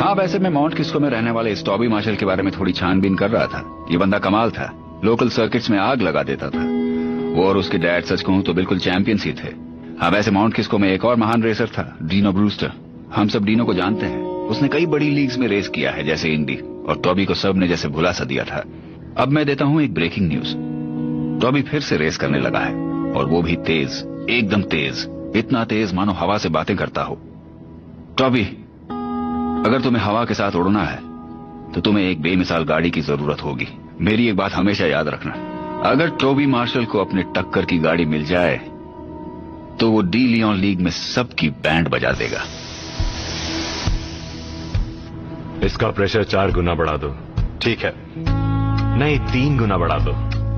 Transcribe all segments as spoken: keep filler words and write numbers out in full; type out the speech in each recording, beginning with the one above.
हाँ, वैसे मैं माउंट किस्को में रहने वाले इस टॉबी मार्शल के बारे में थोड़ी छानबीन कर रहा था। ये बंदा कमाल था, लोकल सर्किट्स में आग लगा देता था। वो और उसके डैड सच कहूं तो बिल्कुल चैंपियंस ही थे। हाँ, वैसे माउंट किस्को में एक और महान रेसर था, डीनो ब्रूस्टर। हम सब डीनो को जानते हैं। उसने कई बड़ी लीग्स में रेस किया है, जैसे इंडी, और टॉबी को सब ने जैसे भुला सा दिया था। अब मैं देता हूं एक ब्रेकिंग न्यूज। टॉबी फिर से रेस करने लगा है, और वो भी तेज, एकदम तेज, इतना तेज मानो हवा से बातें करता हो। टॉबी, अगर तुम्हें हवा के साथ उड़ना है तो तुम्हें एक बेमिसाल गाड़ी की जरूरत होगी। मेरी एक बात हमेशा याद रखना, अगर टॉबी मार्शल को अपने टक्कर की गाड़ी मिल जाए तो वो डी लियोन लीग में सबकी बैंड बजा देगा। इसका प्रेशर चार गुना बढ़ा दो। ठीक है। नहीं, तीन गुना बढ़ा दो।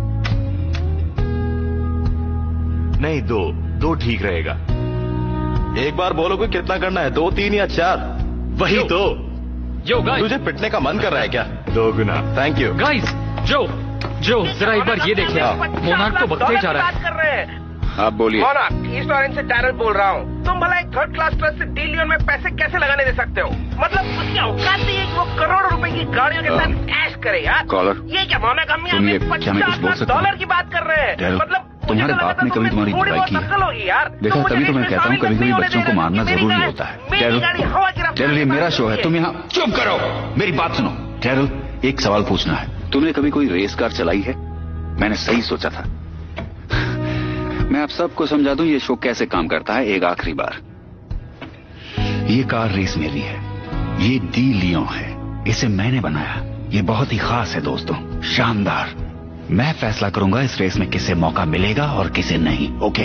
नहीं, दो दो ठीक रहेगा। एक बार बोलो कि कितना करना है, दो, तीन या चार? वही दो। यो गाइस, तुझे पिटने का मन कर रहा है क्या? दो गुना। Thank you. गाइस, जो जो जरा एक बार ये देखिए, मोनार्क तो भगते ही जा रहा है। आप बोलिए। मोनार्क, ईस्ट ऑरेंज से टैरल बोल रहा हूँ। तुम भला एक थर्ड क्लास ट्रस्ट से डी लियोन में पैसे कैसे लगाने दे सकते हो? मतलब उसकी औकात नहीं है कि वो करोड़ों रुपए की गाड़ियों के साथ ऐश करे यार। कॉलर, ये क्या मोनार्क, हम तुम ये यहाँ क्या मैं कुछ पचास बोल लाख सकता हूँ? डॉलर की बात कर रहे हैं। मतलब तुम्हारे बाप ने कभी तुम्हारी बुराई की है? यार देखा, तभी तो मैं कहता हूँ कभी कभी बच्चों को मारना जरूरी होता है। टेरल, टेरल, ये मेरा शो है, तुम यहाँ चुप करो, मेरी बात सुनो। टेरल, एक सवाल पूछना है, तुमने कभी कोई रेस कार चलाई है? मैंने सही सोचा था। मैं आप सबको समझा दूं ये शो कैसे काम करता है एक आखिरी बार। ये कार रेस मेरी है, ये डी लियोन है, इसे मैंने बनाया। ये बहुत ही खास है दोस्तों, शानदार। मैं फैसला करूंगा इस रेस में किसे मौका मिलेगा और किसे नहीं, ओके?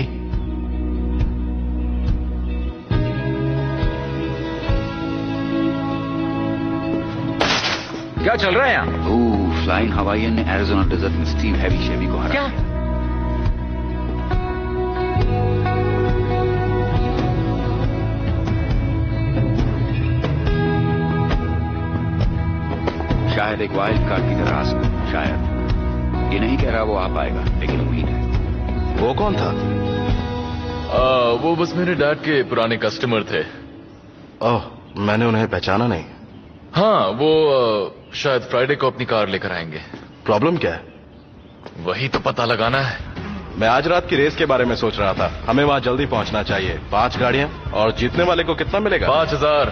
क्या चल रहा है यहाँ? ओह, फ्लाइंग हवाईयन ने एरिज़ोना डेजर्ट में स्टीव हैवी शेवी को हराया। क्या? शायद एक वाइल्ड कार्ड की तरह आ सकता, शायद। ये नहीं कह रहा वो आ पाएगा, लेकिन उम्मीद है। वो कौन था? आ, वो बस मेरे डैड के पुराने कस्टमर थे। ओह, मैंने उन्हें पहचाना नहीं। हाँ, वो आ, शायद फ्राइडे को अपनी कार लेकर आएंगे। प्रॉब्लम क्या है? वही तो पता लगाना है। मैं आज रात की रेस के बारे में सोच रहा था। हमें वहां जल्दी पहुंचना चाहिए। पांच गाड़ियां, और जीतने वाले को कितना मिलेगा? पांच हजार।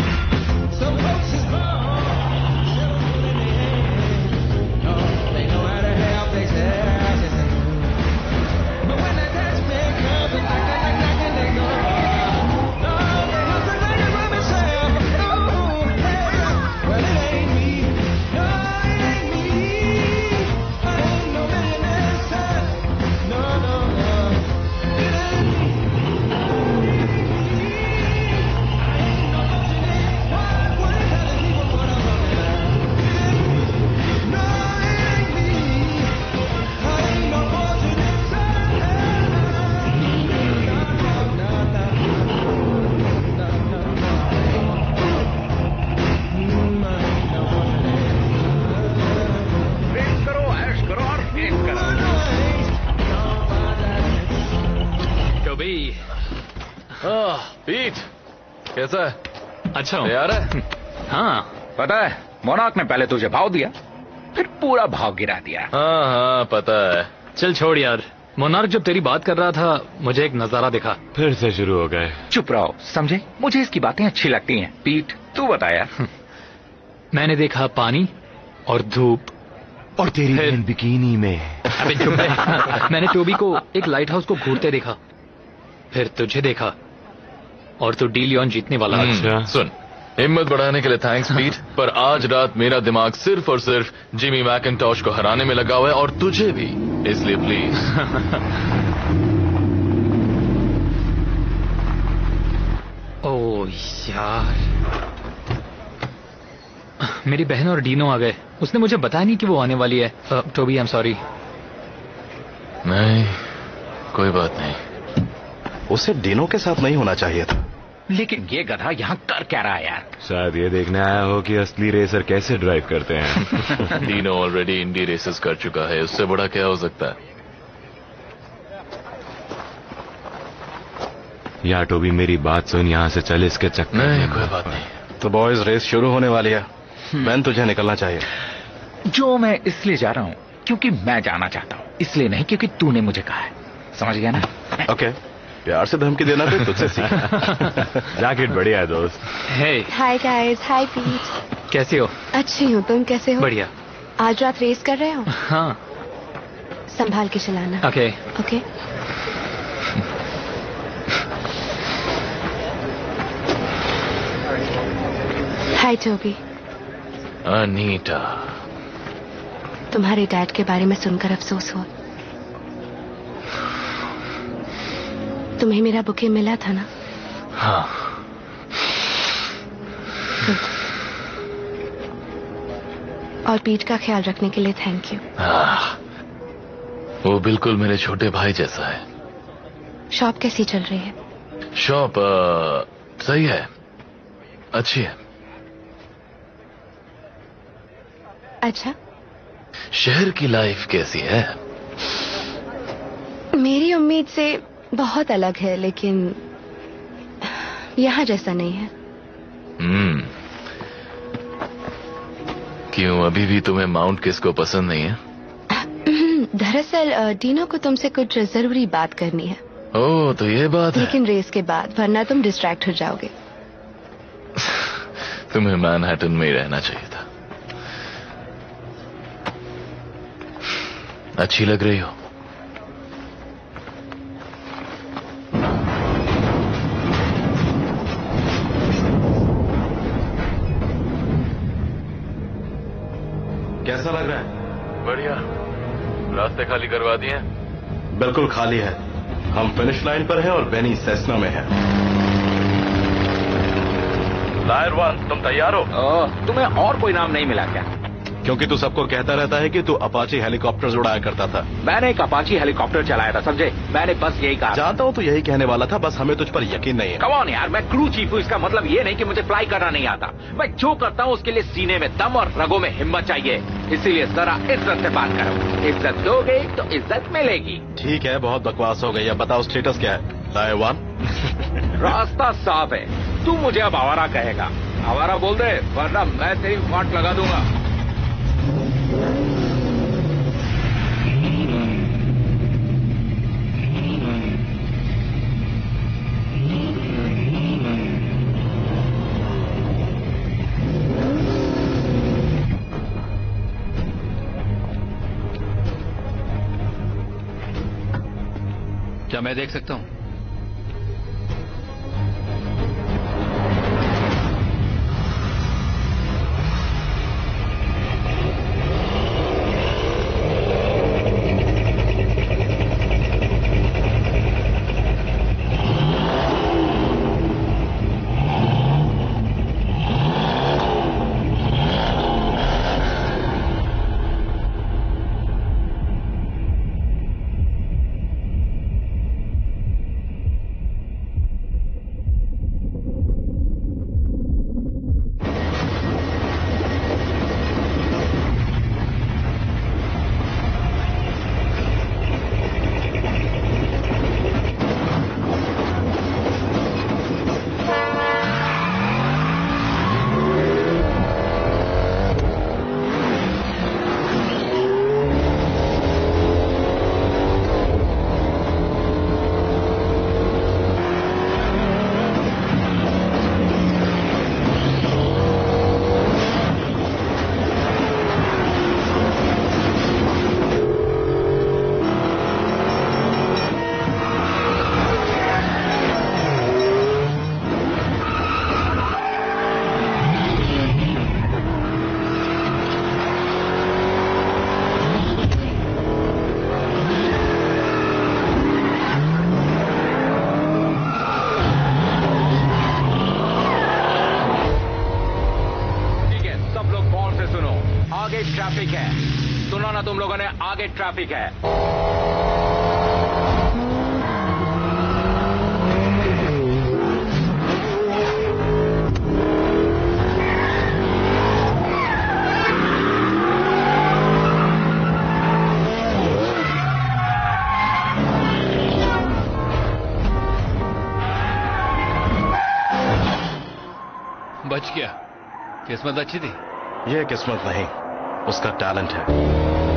पीट, कैसा है? अच्छा यार है? हाँ, पता है, मोनार्क ने पहले तुझे भाव दिया, फिर पूरा भाव गिरा दिया। हाँ हाँ पता है। चल छोड़ यार। मोनार्क जब तेरी बात कर रहा था, मुझे एक नजारा दिखा। फिर से शुरू हो गए। चुप रहो, समझे? मुझे इसकी बातें अच्छी लगती हैं। पीट, तू बता यार। मैंने देखा पानी और धूप, और तेरी बहन बिकिनी में। अबे चुप रह। मैंने टोबी को एक लाइट हाउस को घूरते देखा, फिर तुझे देखा, और तू डी लियोन जीतने वाला। अच्छा सुन, हिम्मत बढ़ाने के लिए थैंक्स पीट, पर आज रात मेरा दिमाग सिर्फ और सिर्फ जिमी मैकिंटॉश को हराने में लगा हुआ है, और तुझे भी, इसलिए प्लीज। ओ यार, मेरी बहन और डीनो आ गए। उसने मुझे बताया नहीं कि वो आने वाली है। Toby, I am sorry. नहीं, कोई बात नहीं। उसे डीनो के साथ नहीं होना चाहिए था। लेकिन ये गधा यहाँ कर क्या रहा है यार? शायद ये देखने आया हो कि असली रेसर कैसे ड्राइव करते हैं। डीनो ऑलरेडी इंडी रेसेस कर चुका है, उससे बड़ा क्या हो सकता है? या टोबी, मेरी बात सुन, यहाँ से चल, इसके चक्कर नहीं, में कोई बात नहीं। तो बॉयज रेस शुरू होने वाली है। मैन तुझे निकलना चाहिए। जो मैं इसलिए जा रहा हूँ क्योंकि मैं जाना चाहता हूँ, इसलिए नहीं क्योंकि तूने मुझे कहा है। समझ गया ना? ओके, प्यार से धमकी देना कोई तुझसे सीख। जैकेट बढ़िया है दोस्त। हे हाय गाइस, हाय पीट। कैसी हो? अच्छी हूँ, तुम कैसे हो? बढ़िया। आज रात रेस कर रहे हो? हाँ। संभाल के चलाना। Okay okay. Hi Toby. Anita, तुम्हारे डैड के बारे में सुनकर अफसोस हुआ। तुम्हें मेरा बुके मिला था ना? हाँ। Good. और पीट का ख्याल रखने के लिए थैंक यू। हाँ, वो बिल्कुल मेरे छोटे भाई जैसा है। शॉप कैसी चल रही है? शॉप आ, सही है, अच्छी है। अच्छा, शहर की लाइफ कैसी है? मेरी उम्मीद से बहुत अलग है, लेकिन यहाँ जैसा नहीं है। हम्म। क्यों, अभी भी तुम्हें माउंट किसको पसंद नहीं है? दरअसल डीनो को तुमसे कुछ जरूरी बात करनी है। ओह, तो ये बात है। लेकिन रेस के बाद, वरना तुम डिस्ट्रैक्ट हो जाओगे। तुम्हें मैनहट्टन में ही रहना चाहिए था। अच्छी लग रही हो। कैसा लग रहा है? बढ़िया। रास्ते खाली करवा दिए? बिल्कुल खाली है। हम फिनिश लाइन पर हैं और बेनी सेस्ना में है। लायर वन, तुम तैयार हो? ओह, तुम्हें और कोई नाम नहीं मिला क्या? क्योंकि तू सबको कहता रहता है कि तू अपाची हेलीकॉप्टर उड़ाया करता था। मैंने एक अपाची हेलीकॉप्टर चलाया था, समझे? मैंने बस यही कहा। जानता हूँ तू यही कहने वाला था, बस हमें तुझ पर यकीन नहीं है। कम ऑन यार, मैं क्रू चीफ हूँ, इसका मतलब ये नहीं कि मुझे फ्लाई करना नहीं आता। मैं जो करता हूँ उसके लिए सीने में दम और रगों में हिम्मत चाहिए। इसीलिए जरा इज्जत से बात करो। इज्जत दोगे तो इज्जत मिलेगी। ठीक है, बहुत बकवास हो गई। अब बताओ स्टेटस क्या है? Liar one. रास्ता साफ है। तू मुझे अब आवारा कहेगा। आवारा बोल दे, वरना मैं तेरी वाट लगा दूंगा। क्या मैं देख सकता हूँ? ट्रैफिक है। सुनो ना तुम लोगों ने, आगे ट्रैफिक है। बच गया। किस्मत अच्छी थी। ये किस्मत नहीं, उसका टैलेंट है।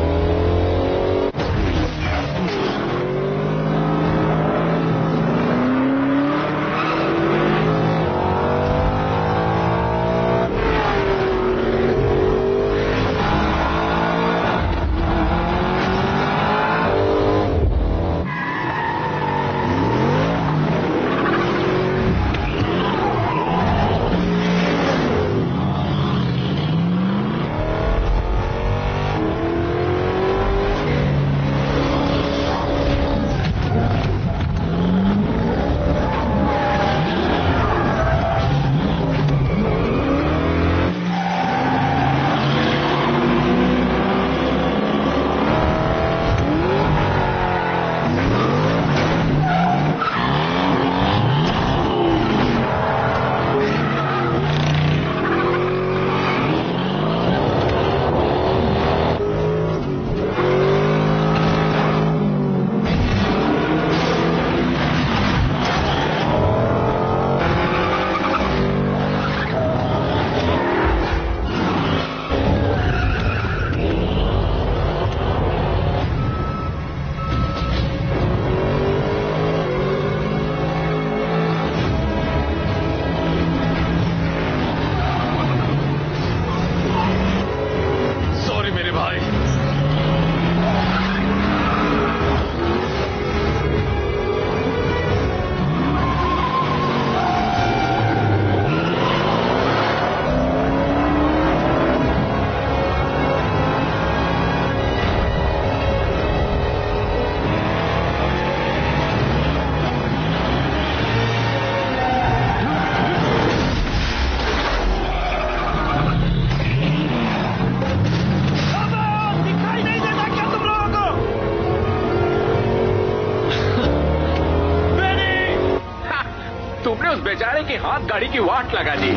बेचारे की हाथ गाड़ी की वाट लगा दी।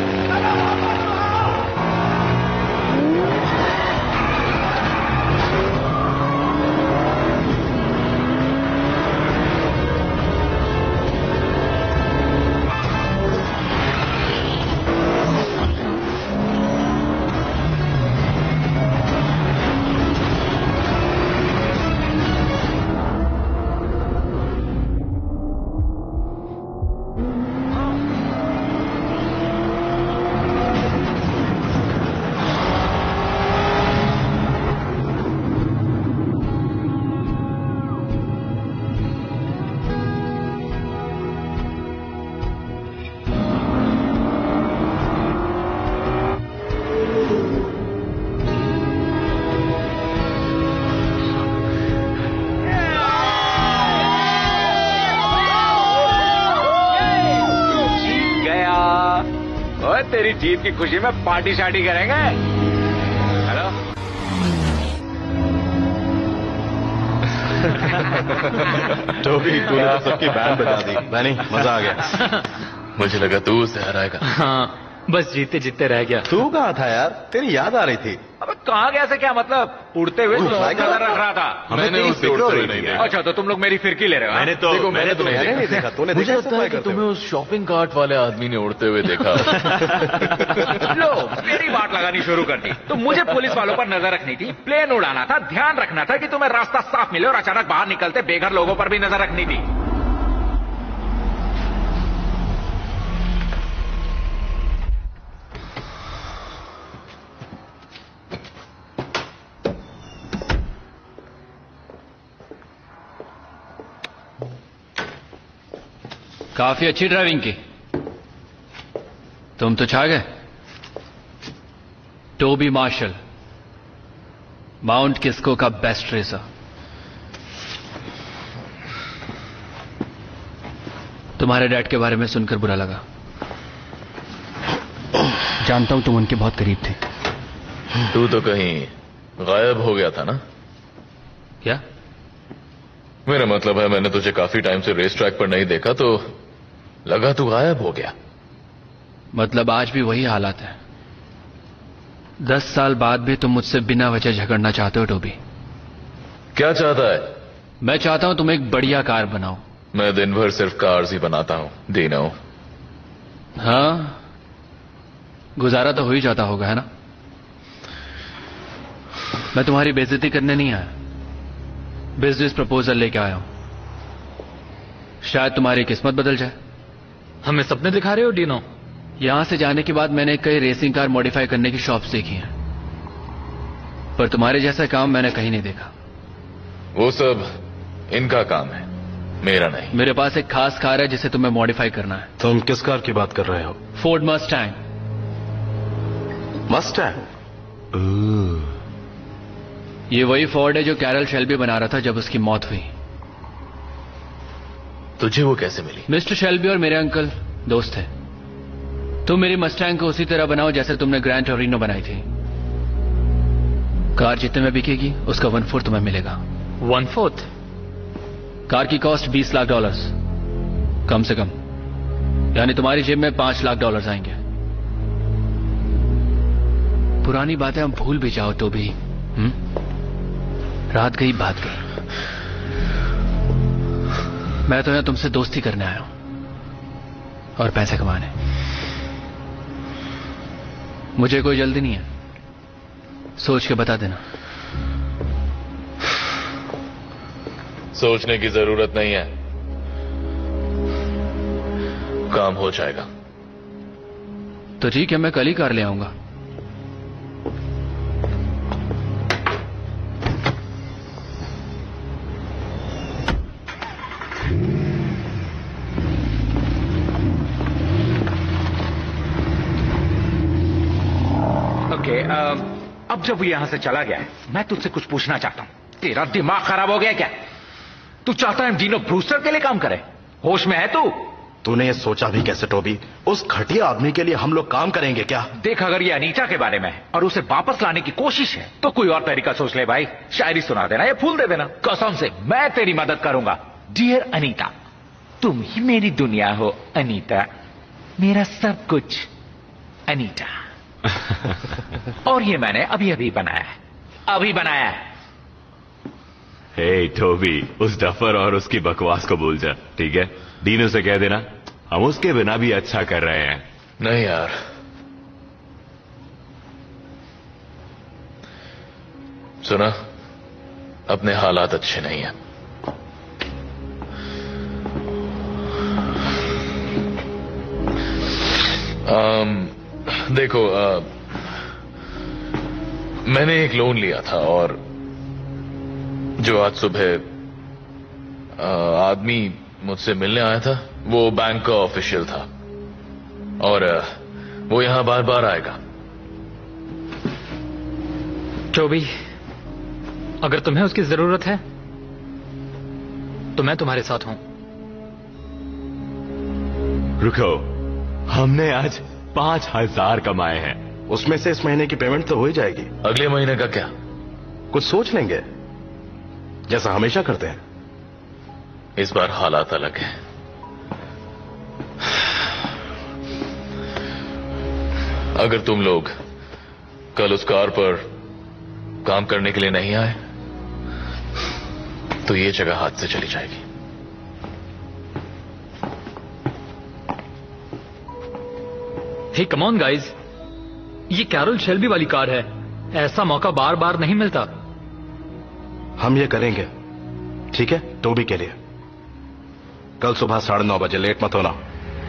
तेरी जीत की खुशी में पार्टी शार्टी करेंगे। हेलो टोबी, तूने तो सबकी बैंड बजा दी। बनी, मजा आ गया। मुझे लगा तू उसे हराएगा। हाँ, बस जीते जीते रह गया। तू कहाँ था यार? तेरी याद आ रही थी। अबे कहाँ गया से क्या मतलब? उड़ते हुए नजर रख रहा था। मैंने उसे उड़ते हुए नहीं देखा। अच्छा, तो तुम लोग मेरी फिरकी ले रहे हो? मैंने तो देखो, मैंने तो नहीं नहीं देखा। तूने मुझे लगता है कि तुम्हें उस शॉपिंग कार्ट वाले आदमी ने उड़ते हुए देखा। लो, मेरी बात लगानी शुरू कर दी। तो मुझे पुलिस वालों पर नजर रखनी थी, प्लेन उड़ाना था, ध्यान रखना था कि तुम्हें रास्ता साफ मिले, और अचानक बाहर निकलते बेघर लोगों पर भी नजर रखनी थी। काफी अच्छी ड्राइविंग की। तुम तो छा गए। टोबी मार्शल, माउंट किस्को का बेस्ट रेसर। तुम्हारे डैड के बारे में सुनकर बुरा लगा। जानता हूं तुम उनके बहुत करीब थे। तू तो कहीं गायब हो गया था ना? क्या? मेरा मतलब है, मैंने तुझे काफी टाइम से रेस ट्रैक पर नहीं देखा तो लगा तू गायब हो गया। मतलब आज भी वही हालात है। दस साल बाद भी तुम मुझसे बिना वजह झगड़ना चाहते हो टोबी। क्या चाहता है? मैं चाहता हूं तुम एक बढ़िया कार बनाओ। मैं दिन भर सिर्फ कार्स ही बनाता हूं, दीनो। हाँ, गुजारा तो हो ही जाता होगा, है ना? मैं तुम्हारी बेइज्जती करने नहीं आया, बिजनेस प्रपोजल लेके आया हूं। शायद तुम्हारी किस्मत बदल जाए। हमें सपने दिखा रहे हो डीनो? यहां से जाने के बाद मैंने कई रेसिंग कार मॉडिफाई करने की शॉप्स देखी हैं, पर तुम्हारे जैसा काम मैंने कहीं नहीं देखा। वो सब इनका काम है, मेरा नहीं। मेरे पास एक खास कार है जिसे तुम्हें मॉडिफाई करना है। तुम किस कार की बात कर रहे हो? Ford Mustang. मस्टैंग? ये वही फोर्ड है जो कैरल शेल्बी बना रहा था जब उसकी मौत हुई। तुझे वो कैसे मिली? मिस्टर शेल्बी और मेरे अंकल दोस्त थे। तुम मेरी मस्टैंग को उसी तरह बनाओ जैसे तुमने ग्रैंड टोरिनो बनाई थी। कार जितने में बिकेगी उसका वन फोर्थ तुम्हें मिलेगा। One fourth? कार की कॉस्ट बीस लाख डॉलर्स कम से कम, यानी तुम्हारी जेब में पांच लाख डॉलर्स आएंगे। पुरानी बातें हम भूल भी जाओ तो भी, हुँ? रात गई बात गई। मैं तो यहां तुमसे दोस्ती करने आया हूं और पैसे कमाने। मुझे कोई जल्दी नहीं है, सोच के बता देना। सोचने की जरूरत नहीं है, काम हो जाएगा। तो ठीक है, मैं कल ही कार ले आऊंगा। ओके, अब जब वो यहां से चला गया है, मैं तुझसे कुछ पूछना चाहता हूं। तेरा दिमाग खराब हो गया क्या? तू चाहता है डीनो ब्रूस्टर के लिए काम करे? होश में है तू? तूने ये सोचा भी कैसे टोबी? उस घटिया आदमी के लिए हम लोग काम करेंगे क्या? देख, अगर ये अनीता के बारे में है और उसे वापस लाने की कोशिश है तो कोई और तरीका सोच ले भाई। शायरी सुना देना या फूल दे देना। कसम से मैं तेरी मदद करूंगा। डियर अनीता, तुम ही मेरी दुनिया हो अनीता, मेरा सब कुछ अनीता। और ये मैंने अभी अभी बनाया है, अभी बनाया है। हे टोबी, उस डफर और उसकी बकवास को भूल जा, ठीक है? डीनो से कह देना हम उसके बिना भी अच्छा कर रहे हैं। नहीं यार, सुना, अपने हालात अच्छे नहीं हैं। आम, देखो, आ, मैंने एक लोन लिया था और जो आज सुबह आ, आदमी मुझसे मिलने आया था वो बैंक का ऑफिशियल था और आ, वो यहां बार बार आएगा। टोबी, अगर तुम्हें उसकी जरूरत है तो मैं तुम्हारे साथ हूं। रुको, हमने आज पांच हजार कमाए हैं। उसमें से इस महीने की पेमेंट तो हो ही जाएगी। अगले महीने का क्या? कुछ सोच लेंगे, जैसा हमेशा करते हैं। इस बार हालात अलग है। अगर तुम लोग कल उस कार पर काम करने के लिए नहीं आए तो ये जगह हाथ से चली जाएगी। हे कम ऑन गाइस, ये कैरल शेल्बी वाली कार है। ऐसा मौका बार बार नहीं मिलता। हम ये करेंगे, ठीक है? टोबी के लिए कल सुबह साढ़े नौ बजे, लेट मत होना।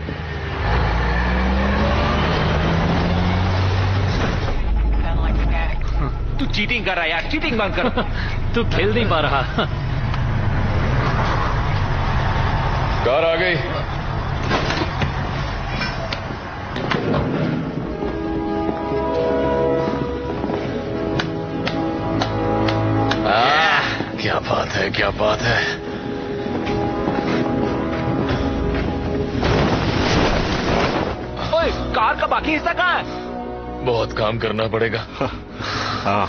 तू चीटिंग कर रहा है यार, चीटिंग बंद कर। तू खेल नहीं पा रहा। कार आ गई। आ, क्या बात है, क्या बात है। ओए, कार का बाकी हिस्सा कहां है? बहुत काम करना पड़ेगा। हाँ।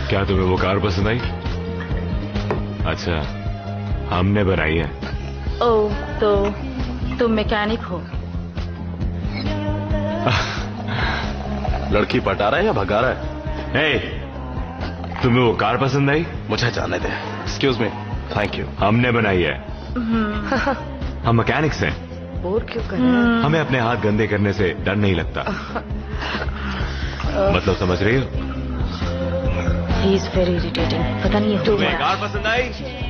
क्या तुम्हें वो कार पसंद आई? अच्छा, हमने बनाई है। ओह, तो तुम मैकेनिक हो? लड़की पटा रहा है या भगा रहा है? hey, तुम्हें वो कार पसंद आई? मुझे जाने दे। Excuse me. Thank you. हमने बनाई है। हम मैकेनिक्स हैं। बोर क्यों कर रहे हो? हमें अपने हाथ गंदे करने से डर नहीं लगता। मतलब समझ रही हो? He is very irritating. पता नहीं है तुम्हें कार पसंद आई?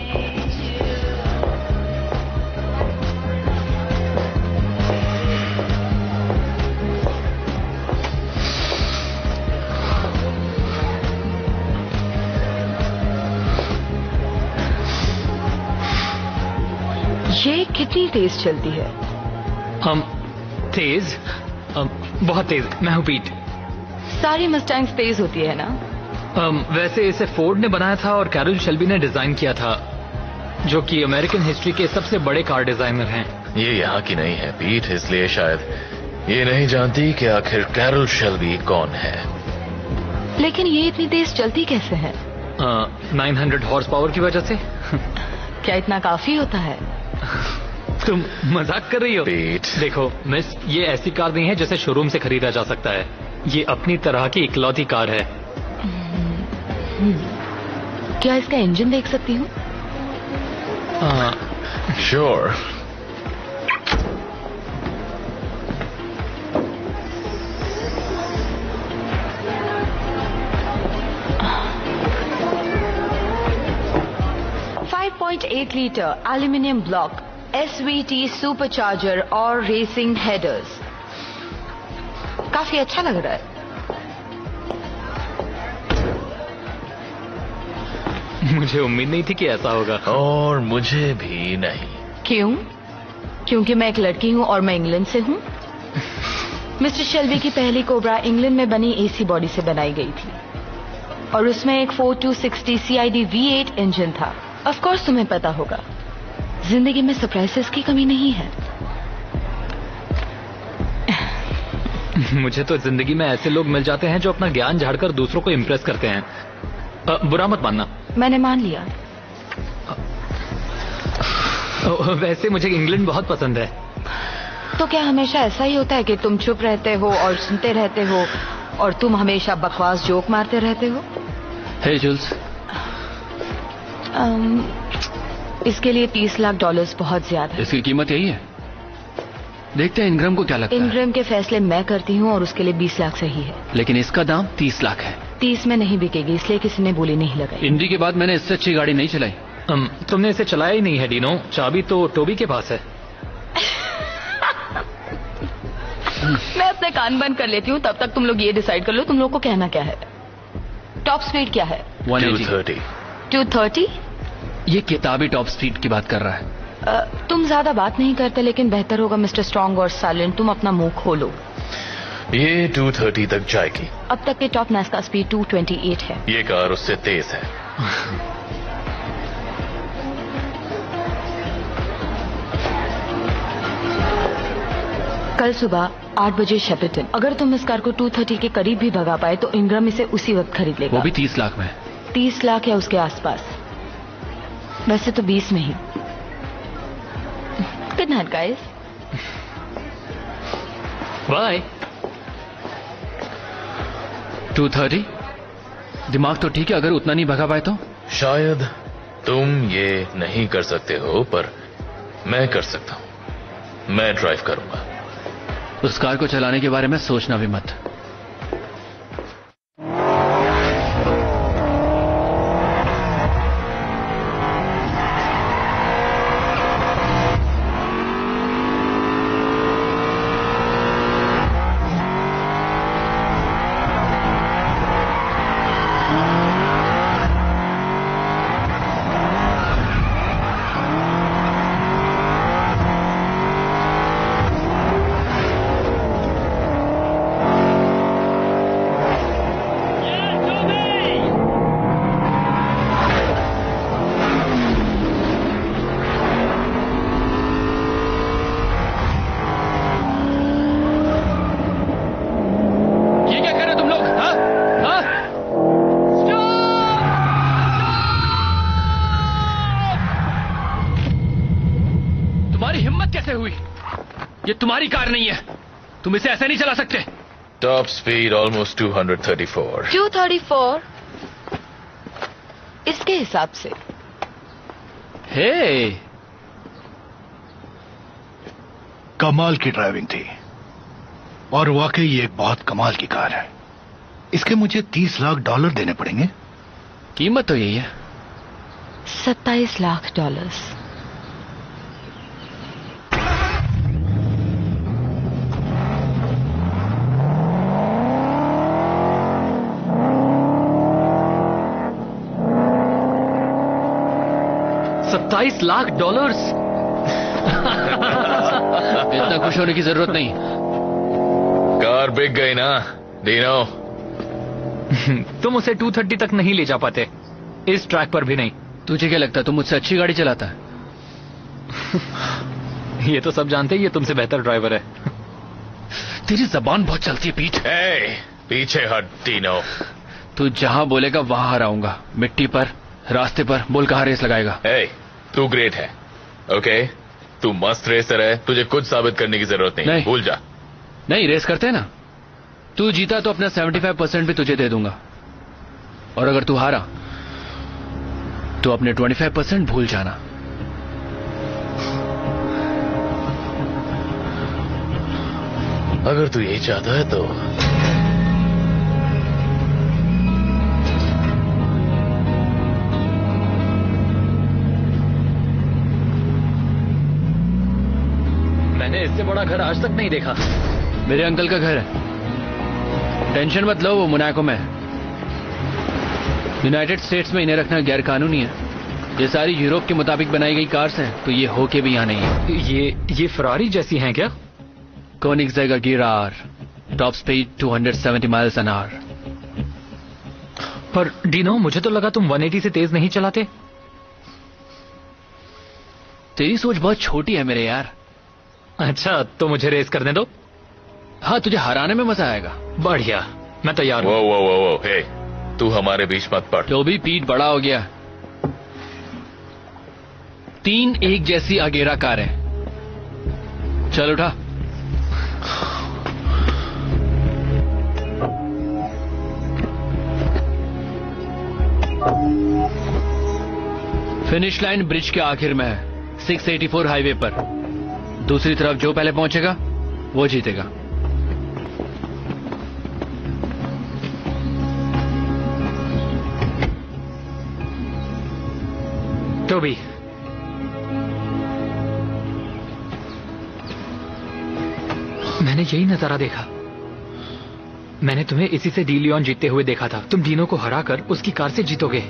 ये कितनी तेज चलती है? हम तेज? हम, बहुत तेज। मैं हूँ पीट। सारी मस्टैंग्स तेज होती है ना? um, वैसे इसे फोर्ड ने बनाया था और कैरल शेल्बी ने डिजाइन किया था, जो कि अमेरिकन हिस्ट्री के सबसे बड़े कार डिजाइनर हैं। ये यहाँ की नहीं है पीट, इसलिए शायद ये नहीं जानती कि आखिर कैरल शेल्बी कौन है। लेकिन ये इतनी तेज चलती कैसे है? नाइन हंड्रेड हॉर्स पावर की वजह से। क्या इतना काफी होता है? तुम मजाक कर रही हो? पीट। देखो मिस, ये ऐसी कार नहीं है जिसे शोरूम से खरीदा जा सकता है। ये अपनी तरह की इकलौती कार है। क्या इसका इंजन देख सकती हूँ? Sure. Five point eight litre aluminium block, SVT supercharger और रेसिंग हेडर्स। काफी अच्छा लग रहा है। मुझे उम्मीद नहीं थी कि ऐसा होगा। और मुझे भी नहीं। क्यों? क्योंकि मैं एक लड़की हूँ और मैं इंग्लैंड से हूँ। मिस्टर शेल्बी की पहली कोबरा इंग्लैंड में बनी एसी बॉडी से बनाई गई थी और उसमें एक four two sixty CID V eight engine था। ऑफ कोर्स तुम्हें पता होगा, जिंदगी में सरप्राइजेस की कमी नहीं है। मुझे तो जिंदगी में ऐसे लोग मिल जाते हैं जो अपना ज्ञान झाड़कर दूसरों को इम्प्रेस करते हैं। अ, बुरा मत मानना। मैंने मान लिया। वैसे मुझे इंग्लैंड बहुत पसंद है। तो क्या हमेशा ऐसा ही होता है कि तुम चुप रहते हो और सुनते रहते हो और तुम हमेशा बकवास जोक मारते रहते हो? हे जूल्स, um, इसके लिए तीस लाख डॉलर्स बहुत ज्यादा है। इसकी कीमत यही है। देखते हैं इनग्राम को क्या लगता है। इनग्राम के फैसले मैं करती हूँ और उसके लिए बीस लाख सही है। लेकिन इसका दाम तीस लाख है। तीस में नहीं बिकेगी, इसलिए किसी ने बोली नहीं लगाई। इंडी के बाद मैंने इससे अच्छी गाड़ी नहीं चलाई। um, तुमने इसे चलाया ही नहीं है डीनो। चाबी तो टोबी के पास है। मैं अपने कान बंद कर लेती हूँ, तब तक तुम लोग ये डिसाइड कर लो तुम लोग को कहना क्या है। टॉप स्पीड क्या है? One two eighty. Thirty. Two thirty? ये किताबी टॉप स्पीड की बात कर रहा है। Uh, तुम ज्यादा बात नहीं करते, लेकिन बेहतर होगा मिस्टर स्ट्रॉन्ग और साइलेंट तुम अपना मुंह खोलो। ये टू थर्टी तक जाएगी। अब तक के top Nascar speed two twenty eight है। ये कार उससे तेज है। कल सुबह आठ बजे शेपरटन। अगर तुम इस कार को टू थर्टी के करीब भी भगा पाए तो इनग्राम इसे उसी वक्त खरीद लेगा। वो भी तीस लाख में। तीस लाख या उसके आसपास, वैसे तो बीस में ही। Good night guys. Bye. Two thirty? दिमाग तो ठीक है, अगर उतना नहीं भगा पाए तो? शायद तुम ये नहीं कर सकते हो, पर मैं कर सकता हूं। मैं ड्राइव करूंगा। उस कार को चलाने के बारे में सोचना भी मत। कैसे हुई? ये तुम्हारी कार नहीं है, तुम इसे ऐसे नहीं चला सकते। Top speed almost two thirty four. Two thirty four इसके हिसाब से। हे, कमाल की ड्राइविंग थी और वाकई ये एक बहुत कमाल की कार है। इसके मुझे तीस लाख डॉलर देने पड़ेंगे। कीमत तो यही है, सत्ताईस लाख डॉलर्स। सत्ताईस लाख डॉलर्स। इतना खुश होने की जरूरत नहीं। कार बिक गई ना डीनो। तुम उसे टू थर्टी तक नहीं ले जा पाते, इस ट्रैक पर भी नहीं। तुझे क्या लगता है तू मुझसे अच्छी गाड़ी चलाता है? ये तो सब जानते हैं ये तुमसे बेहतर ड्राइवर है। तेरी जबान बहुत चलती है पीठ। ए, पीछे हट डीनो। तू जहां बोलेगा वहां हराऊंगा। मिट्टी पर, रास्ते पर, बोल कहां रेस लगाएगा। ए, तू ग्रेट है, ओके? तू मस्त रेसर है, तुझे कुछ साबित करने की जरूरत नहीं, नहीं। भूल जा। नहीं, रेस करते हैं ना। तू जीता तो अपना पचहत्तर परसेंट भी तुझे दे दूंगा, और अगर तू हारा तो अपने पच्चीस परसेंट भूल जाना। अगर तू यही चाहता है तो मैंने इससे बड़ा घर आज तक नहीं देखा। मेरे अंकल का घर है, टेंशन मत लो, वो मोनाको में है। यूनाइटेड स्टेट्स में इन्हें रखना गैर कानूनी है। ये सारी यूरोप के मुताबिक बनाई गई कार्स हैं, तो ये होके भी यहाँ नहीं है। ये ये फरारी जैसी हैं क्या? Koenigsegg Agera, top speed two seventy miles an hour. पर डीनो, मुझे तो लगा तुम एक सौ अस्सी से तेज नहीं चलाते। तेरी सोच बहुत छोटी है मेरे यार। अच्छा, तो मुझे रेस करने दो। हाँ, तुझे हराने में मजा आएगा। बढ़िया, मैं तैयार हूँ। वो वो वो वो हे, तू हमारे बीच मत पड़। तो भी पीठ बड़ा हो गया। तीन एक जैसी अगेरा कार है। चल उठा। फिनिश लाइन ब्रिज के आखिर में है, छह सौ चौरासी हाईवे पर। दूसरी तरफ जो पहले पहुंचेगा वो जीतेगा। टोबी, मैंने यही नजारा देखा। मैंने तुम्हें इसी से डी लियोन जीतते हुए देखा था। तुम डीनो को हराकर उसकी कार से जीतोगे।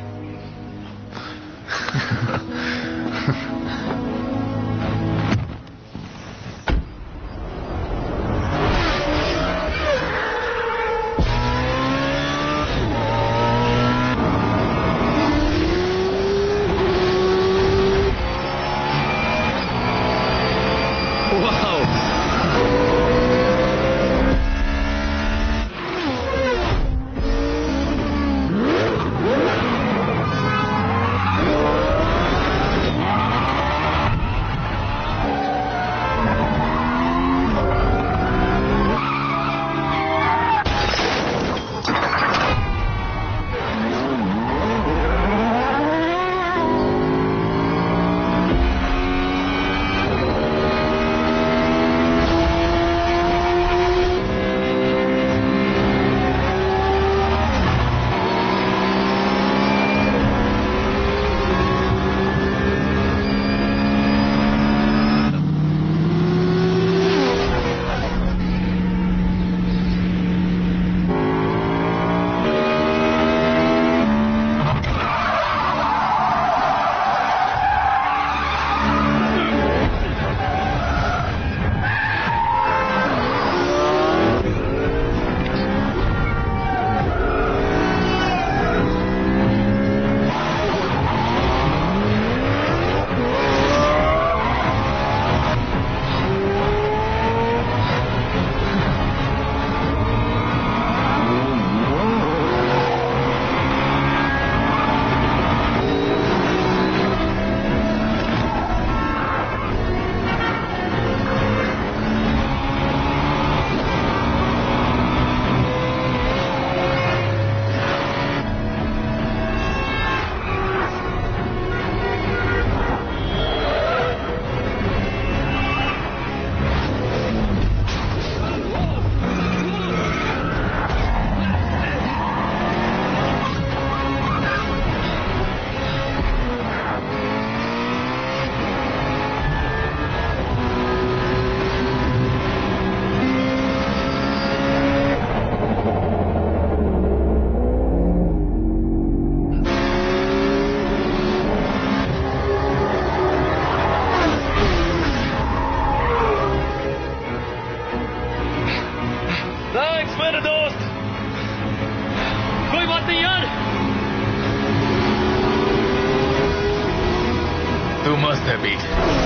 जबरदस्त है पीट।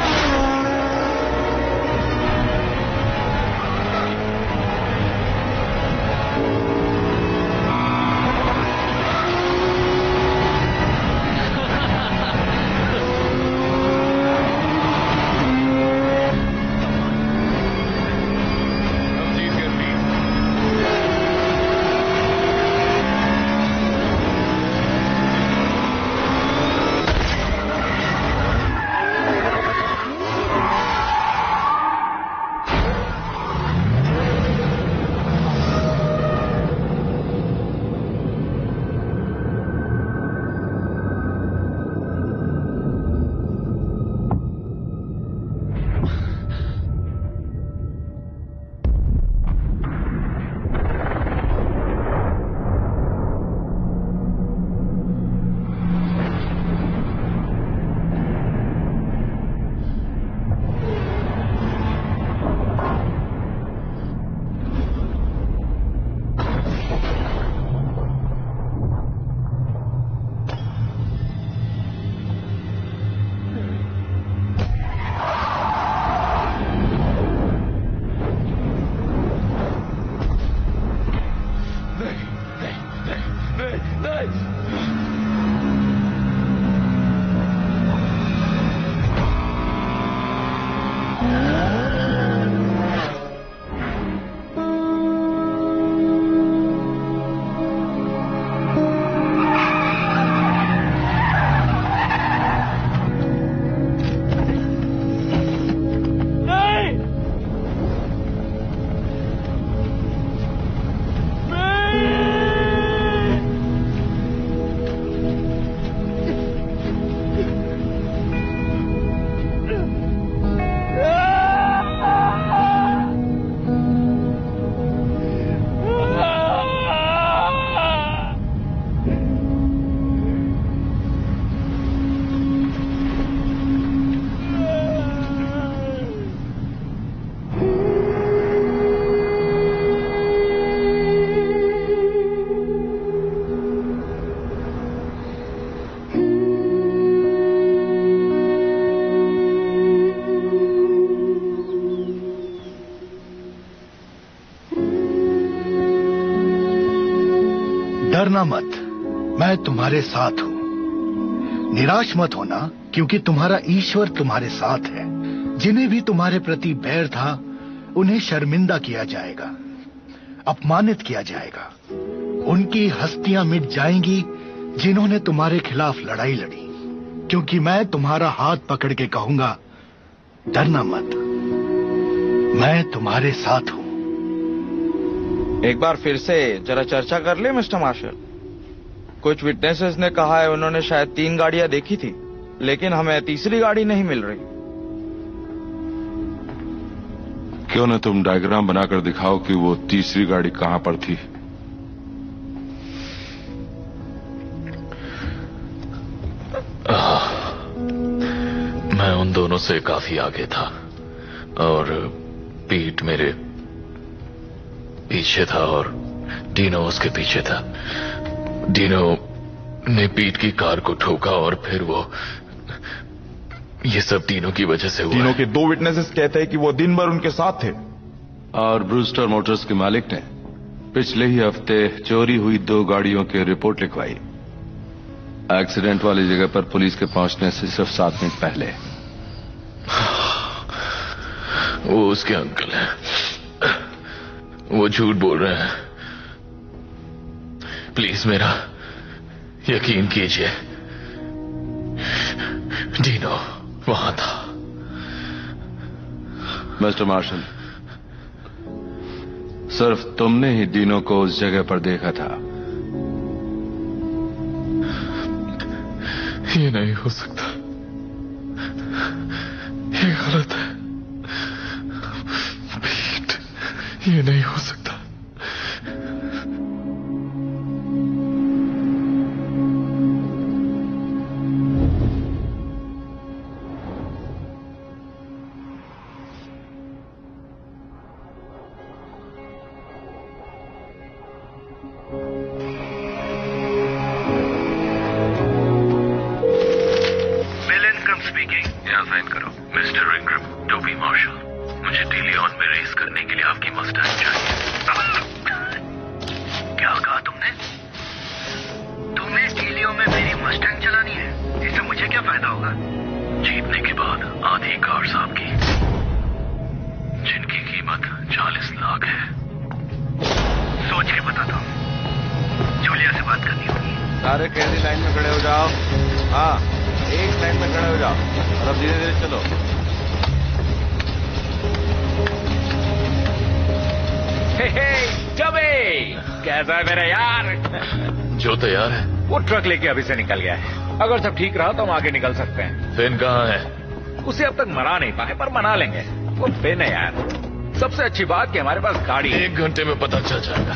डरना मत, मैं तुम्हारे साथ हूं। निराश मत होना, क्योंकि तुम्हारा ईश्वर तुम्हारे साथ है। जिन्हें भी तुम्हारे प्रति बैर था, उन्हें शर्मिंदा किया जाएगा, अपमानित किया जाएगा। उनकी हस्तियां मिट जाएंगी जिन्होंने तुम्हारे खिलाफ लड़ाई लड़ी, क्योंकि मैं तुम्हारा हाथ पकड़ के कहूंगा, डरना मत, मैं तुम्हारे साथ हूं। एक बार फिर से जरा चर्चा कर ले मिस्टर मार्शल। कुछ विटनेसेस ने कहा है उन्होंने शायद तीन गाड़ियां देखी थी, लेकिन हमें तीसरी गाड़ी नहीं मिल रही। क्यों न तुम डायग्राम बनाकर दिखाओ कि वो तीसरी गाड़ी कहां पर थी। आ, मैं उन दोनों से काफी आगे था और पीट मेरे पीछे था और डीनो उसके पीछे था। डीनो ने पीट की कार को ठोका और फिर वो, ये सब डीनो की वजह से हुआ। डीनो के दो विटनेसेस कहते हैं कि वो दिन भर उनके साथ थे। और ब्रूस्टर मोटर्स के मालिक ने पिछले ही हफ्ते चोरी हुई दो गाड़ियों की रिपोर्ट लिखवाई, एक्सीडेंट वाली जगह पर पुलिस के पहुंचने से सिर्फ सात मिनट पहले। वो उसके अंकल हैं, वो झूठ बोल रहे हैं। प्लीज मेरा यकीन कीजिए, डीनो वहां था। मिस्टर मार्शल, सिर्फ तुमने ही डीनो को उस जगह पर देखा था। ये नहीं हो सकता, ये गलत है पीट, ये नहीं हो सकता। Bill Income speaking. यहाँ साइन करो। मिस्टर इंग्रम, टोबी मार्शल, मुझे डिलियन में रेस करने के लिए आपकी मस्टैंग चाहिए। क्या कहा तुमने? तुम्हें डिलियन में मेरी मस्टैंग चलानी है? इससे मुझे क्या फायदा होगा? जीतने के बाद आधी कार साहब की, जिनकी कीमत चालीस लाख है। सोच के बताता हूँ। जूलिया से बात करनी होगी। सारे कैदी लाइन में खड़े हो जाओ। हाँ, एक लाइन में खड़े हो जाओ और अब धीरे धीरे चलो। हे हे, टबी, कैसा है मेरा यार? जो तैयार है वो ट्रक लेके अभी से निकल गया है। अगर सब ठीक रहा तो हम आगे निकल सकते हैं। फिन कहाँ है? उसे अब तक मना नहीं पाए, पर मना लेंगे। वो फिन है यार। सबसे अच्छी बात कि हमारे पास गाड़ी है। एक घंटे में पता चल जाएगा।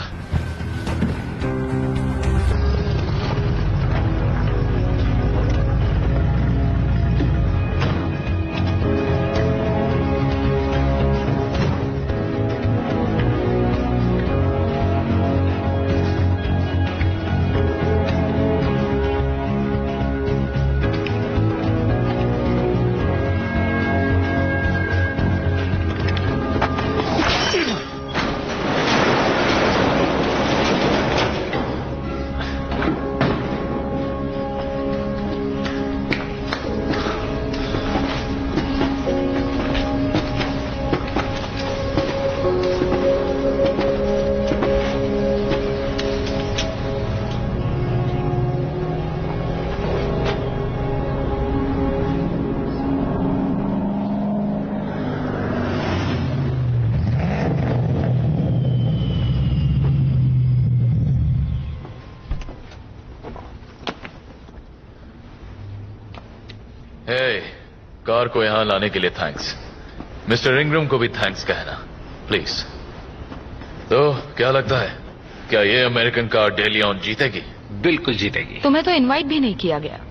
कार को यहां लाने के लिए थैंक्स। मिस्टर इंग्रम को भी थैंक्स कहना प्लीज। तो क्या लगता है, क्या ये अमेरिकन कार डेलियन जीतेगी? बिल्कुल जीतेगी। तुम्हें तो इनवाइट भी नहीं किया गया।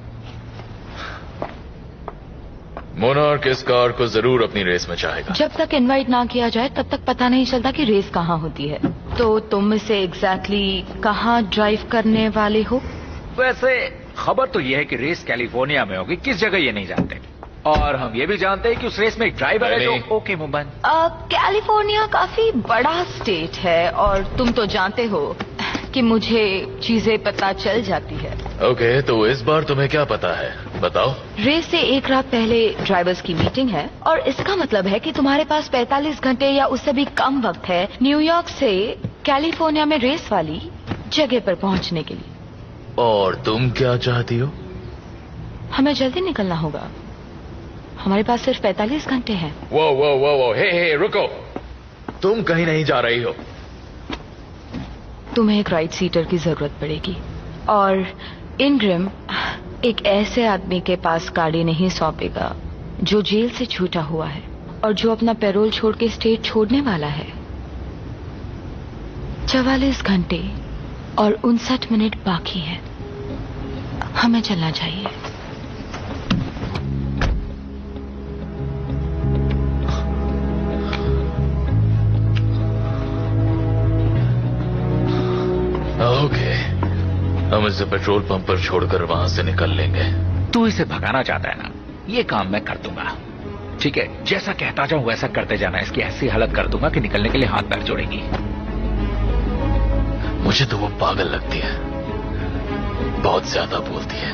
मोनार्क इस कार को जरूर अपनी रेस में चाहेगा। जब तक इनवाइट ना किया जाए तब तक पता नहीं चलता कि रेस कहाँ होती है। तो तुम इसे एग्जैक्टली कहाँ ड्राइव करने वाले हो? वैसे खबर तो यह है कि रेस कैलिफोर्निया में होगी, किस जगह ये नहीं जानते। और हम ये भी जानते हैं कि उस रेस में एक ड्राइवर है जो ओके मुंबई। कैलिफोर्निया काफी बड़ा स्टेट है और तुम तो जानते हो कि मुझे चीजें पता चल जाती है। ओके, तो इस बार तुम्हें क्या पता है, बताओ। रेस से एक रात पहले ड्राइवर्स की मीटिंग है और इसका मतलब है कि तुम्हारे पास पैंतालीस घंटे या उससे भी कम वक्त है न्यूयॉर्क से कैलिफोर्निया में रेस वाली जगह पर पहुंचने के लिए। और तुम क्या चाहती हो? हमें जल्दी निकलना होगा। हमारे पास सिर्फ पैंतालीस घंटे हैं। वो वो वो वो हे हे रुको, तुम कहीं नहीं जा रही हो। तुम्हें एक राइट सीटर की जरूरत पड़ेगी और इंग्रम एक ऐसे आदमी के पास गाड़ी नहीं सौंपेगा जो जेल से छूटा हुआ है और जो अपना पैरोल छोड़ के स्टेट छोड़ने वाला है। चवालीस घंटे और उनसठ मिनट बाकी है। हमें चलना चाहिए। ओके, हम इसे पेट्रोल पंप पर छोड़कर वहां से निकल लेंगे। तू इसे भगाना चाहता है ना, ये काम मैं कर दूंगा। ठीक है, जैसा कहता जाऊं वैसा करते जाना। इसकी ऐसी हालत कर दूंगा कि निकलने के लिए हाथ पैर जोड़ेगी। मुझे तो वो पागल लगती है, बहुत ज्यादा बोलती है।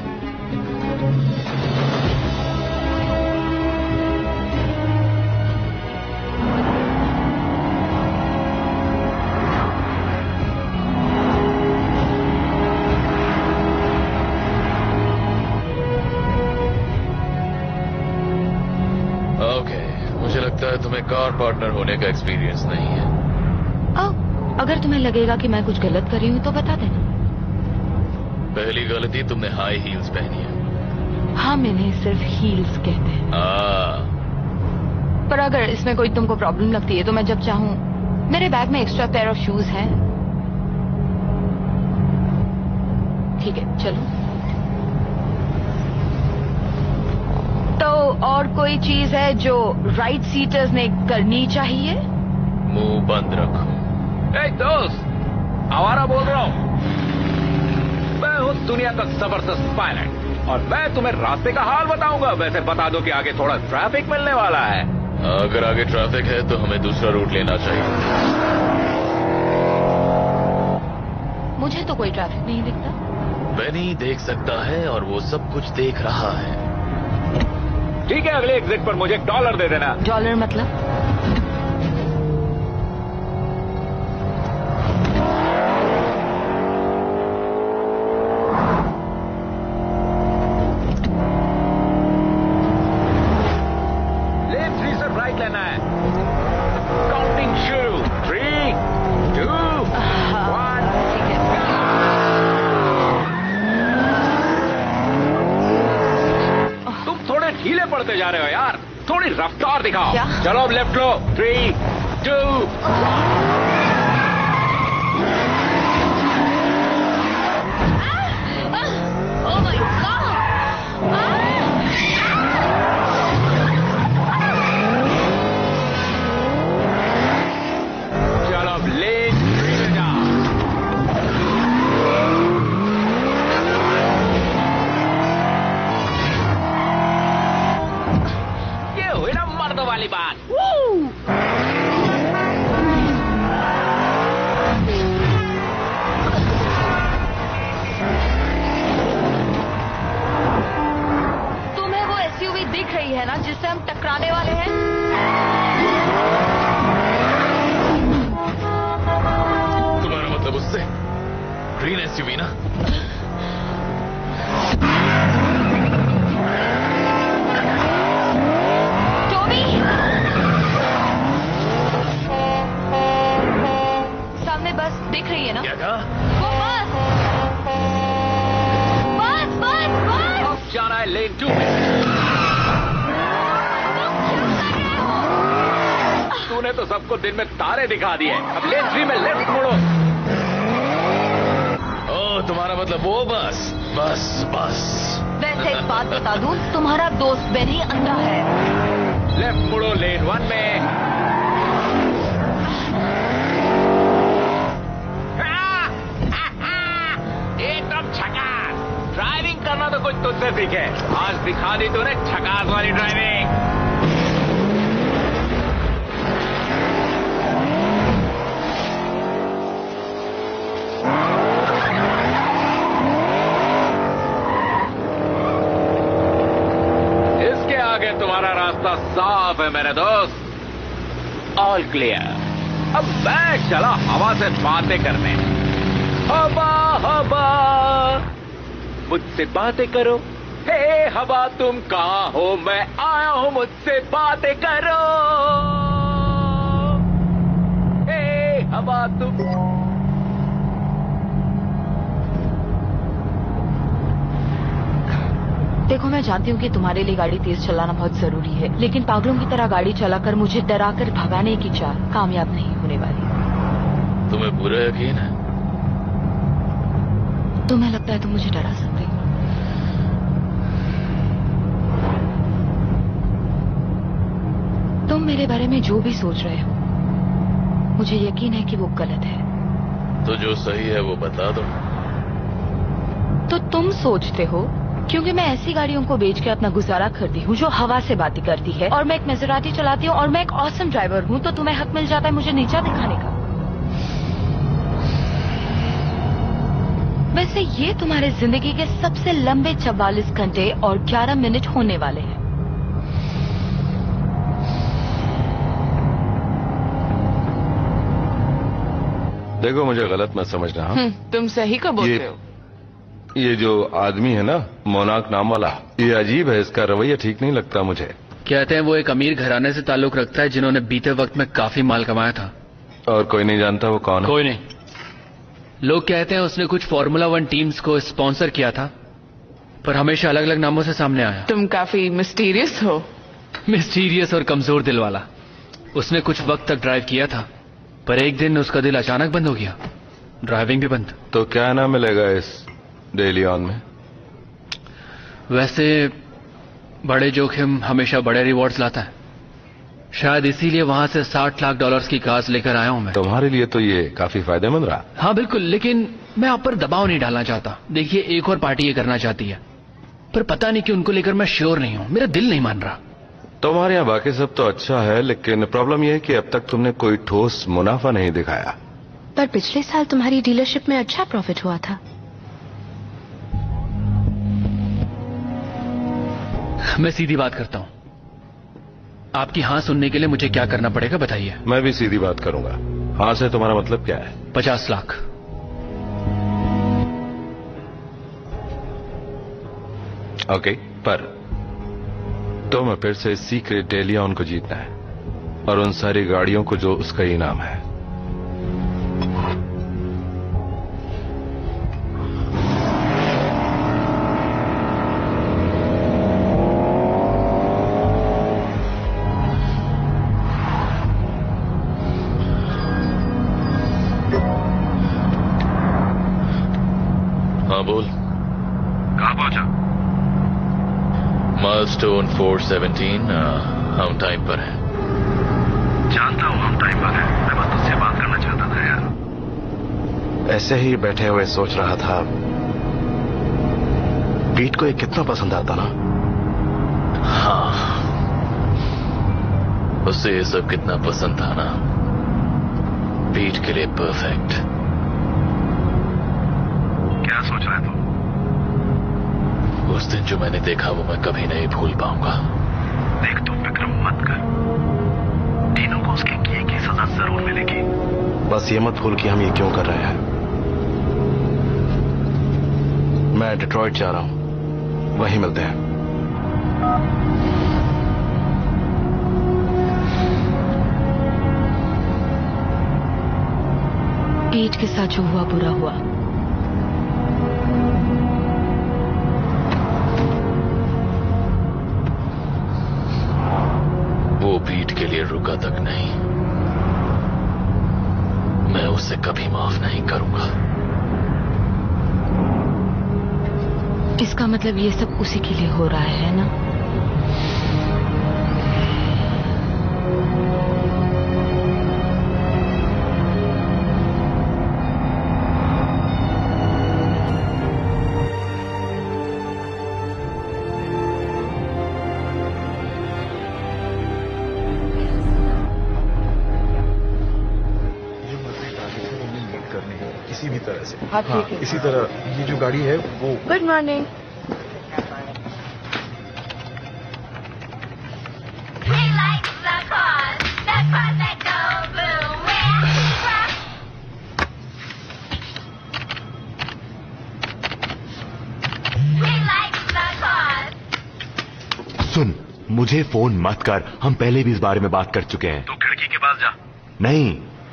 ओके, मुझे लगता है तुम्हें कार पार्टनर होने का एक्सपीरियंस नहीं है। ओ, अगर तुम्हें लगेगा कि मैं कुछ गलत कर रही हूँ तो बता देना। पहली गलती, तुमने हाई हील्स पहनी है। हाँ, मैंने सिर्फ हील्स कहते हैं। आ, पर अगर इसमें कोई तुमको प्रॉब्लम लगती है तो मैं जब चाहूँ, मेरे बैग में एक्स्ट्रा पेयर ऑफ शूज हैं। ठीक है, चलो। तो और कोई चीज है जो राइट सीटर्स ने करनी चाहिए? मुंह बंद रखो। ए दोस्त, आवारा बोल रहा हूं। मैं हूं दुनिया का जबरदस्त पायलट। और मैं तुम्हें रास्ते का हाल बताऊंगा। वैसे बता दो कि आगे थोड़ा ट्रैफिक मिलने वाला है। अगर आगे ट्रैफिक है तो हमें दूसरा रूट लेना चाहिए। मुझे तो कोई ट्रैफिक नहीं दिखता। बेनी देख सकता है और वो सब कुछ देख रहा है। ठीक है, अगले एग्जिट पर मुझे एक डॉलर दे देना। डॉलर मतलब? लेफ्ट थ्री से राइट लेना है। काउंटिंग शुरू। Three two one. तुम थोड़े ढीले पड़ते जा रहे हो यार, थोड़ी रफ्तार दिखाओ। क्या? चलो अब लेफ्ट लो। Three two oh my god. चलो अब लेन थ्री में जाओ। ये हुई ना मर्दों वाली बात। तुम्हें वो एसयूवी दिख रही है ना जिससे हम टकराने वाले हैं? तुम्हारा मतलब उससे? ग्रीन एसयूवी ना? टोबी, सामने बस दिख रही है ना? क्या कहा? वो बस बस बस बस। अब जाना है लेन टू में। तूने तो सबको दिन में तारे दिखा दिए। अब लेन थ्री में लेफ्ट मुड़ो। ओ, तुम्हारा मतलब वो बस बस बस। वैसे एक बात बता दूं, तुम्हारा दोस्त बेनी अंधा है। लेफ्ट मुड़ो लेन वन में। एकदम झकास। ड्राइविंग करना तो कुछ तुझसे सीखे। आज दिखा दी तूने झकास वाली ड्राइविंग। इसके आगे तुम्हारा रास्ता साफ है मेरे दोस्त। All clear. अब मैं चला हवा से बातें करने। हवा हवा मुझसे बातें करो। हे हवा तुम कहाँ हो, मैं आया हूँ मुझसे बातें करो। हे हवा तुम। देखो, मैं जानती हूँ कि तुम्हारे लिए गाड़ी तेज चलाना बहुत जरूरी है, लेकिन पागलों की तरह गाड़ी चलाकर मुझे डराकर भगाने की चाल कामयाब नहीं होने वाली। तुम्हें पूरा यकीन है? तुम्हें लगता है तुम मुझे डरा सकते हो? तुम मेरे बारे में जो भी सोच रहे हो, मुझे यकीन है कि वो गलत है। तो जो सही है वो बता दो। तो तुम सोचते हो क्योंकि मैं ऐसी गाड़ियों को बेच के अपना गुजारा करती हूँ जो हवा से बातें करती है, और मैं एक मेजराटी चलाती हूँ, और मैं एक ऑसम ड्राइवर हूँ, तो तुम्हें हक मिल जाता है मुझे नीचा दिखाने का। वैसे ये तुम्हारे जिंदगी के सबसे लंबे चवालीस घंटे और ग्यारह मिनट होने वाले हैं। देखो, मुझे गलत मत समझना। हाँ? तुम सही को बोल ये- रहे हो। ये जो आदमी है ना, मोनाक नाम वाला, ये अजीब है। इसका रवैया ठीक नहीं लगता मुझे। कहते हैं वो एक अमीर घराने से ताल्लुक रखता है जिन्होंने बीते वक्त में काफी माल कमाया था। और कोई नहीं जानता वो कौन है? कोई नहीं। लोग कहते हैं उसने कुछ फॉर्मूला वन टीम्स को स्पॉन्सर किया था, पर हमेशा अलग अलग नामों से सामने आया। तुम काफी मिस्टीरियस हो। मिस्टीरियस और कमजोर दिल वाला। उसने कुछ वक्त तक ड्राइव किया था, पर एक दिन उसका दिल अचानक बंद हो गया, ड्राइविंग भी बंद। तो क्या ना मिलेगा इस डेलियन में? वैसे बड़े जोखिम हमेशा बड़े रिवॉर्ड्स लाता है। शायद इसीलिए वहां से साठ लाख डॉलर्स की कार लेकर आया हूं मैं। तुम्हारे लिए तो ये काफी फायदेमंद रहा। हाँ बिल्कुल, लेकिन मैं आप पर दबाव नहीं डालना चाहता। देखिए, एक और पार्टी ये करना चाहती है, पर पता नहीं कि उनको लेकर मैं श्योर नहीं हूं। मेरा दिल नहीं मान रहा। तुम्हारे यहाँ बाकी सब तो अच्छा है, लेकिन प्रॉब्लम यह है कि अब तक तुमने कोई ठोस मुनाफा नहीं दिखाया। पर पिछले साल तुम्हारी डीलरशिप में अच्छा प्रॉफिट हुआ था। मैं सीधी बात करता हूं। आपकी हाँ सुनने के लिए मुझे क्या करना पड़ेगा बताइए। मैं भी सीधी बात करूंगा। हाँ से तुम्हारा मतलब क्या है? पचास लाख। ओके, पर तुम्हें फिर से सीक्रेट डेलियन को जीतना है और उन सारी गाड़ियों को जो उसका इनाम है। हाँ बोल। कहाँ पहुंचा? Milestone four seventeen. हम टाइम पर हैं। जानता हूँ हम टाइम पर हैं। मैं बस तुझसे बात करना चाहता था यार। ऐसे ही बैठे हुए सोच रहा था, पीट को ये कितना पसंद आता ना। हाँ, उसे ये सब कितना पसंद था ना। पीट के लिए परफेक्ट। क्या सोच रहा है तू? उस दिन जो मैंने देखा वो मैं कभी नहीं भूल पाऊंगा। देख तू विक्रम मत कर। तीनों को उसके किए की सजा जरूर मिलेगी। बस ये मत भूल कि हम ये क्यों कर रहे हैं। मैं डिट्रॉइट जा रहा हूं, वहीं मिलते हैं। पीट के साथ जो हुआ बुरा हुआ। वो पीट के लिए रुका तक नहीं। मैं उसे कभी माफ नहीं करूंगा। इसका मतलब ये सब उसी के लिए हो रहा है ना? किसी भी तरह से। हाँ, ठीक है। इसी तरह ये जो गाड़ी है वो। Good morning. सुन, मुझे फोन मत कर। हम पहले भी इस बारे में बात कर चुके हैं। तो खिड़की के पास जा। नहीं।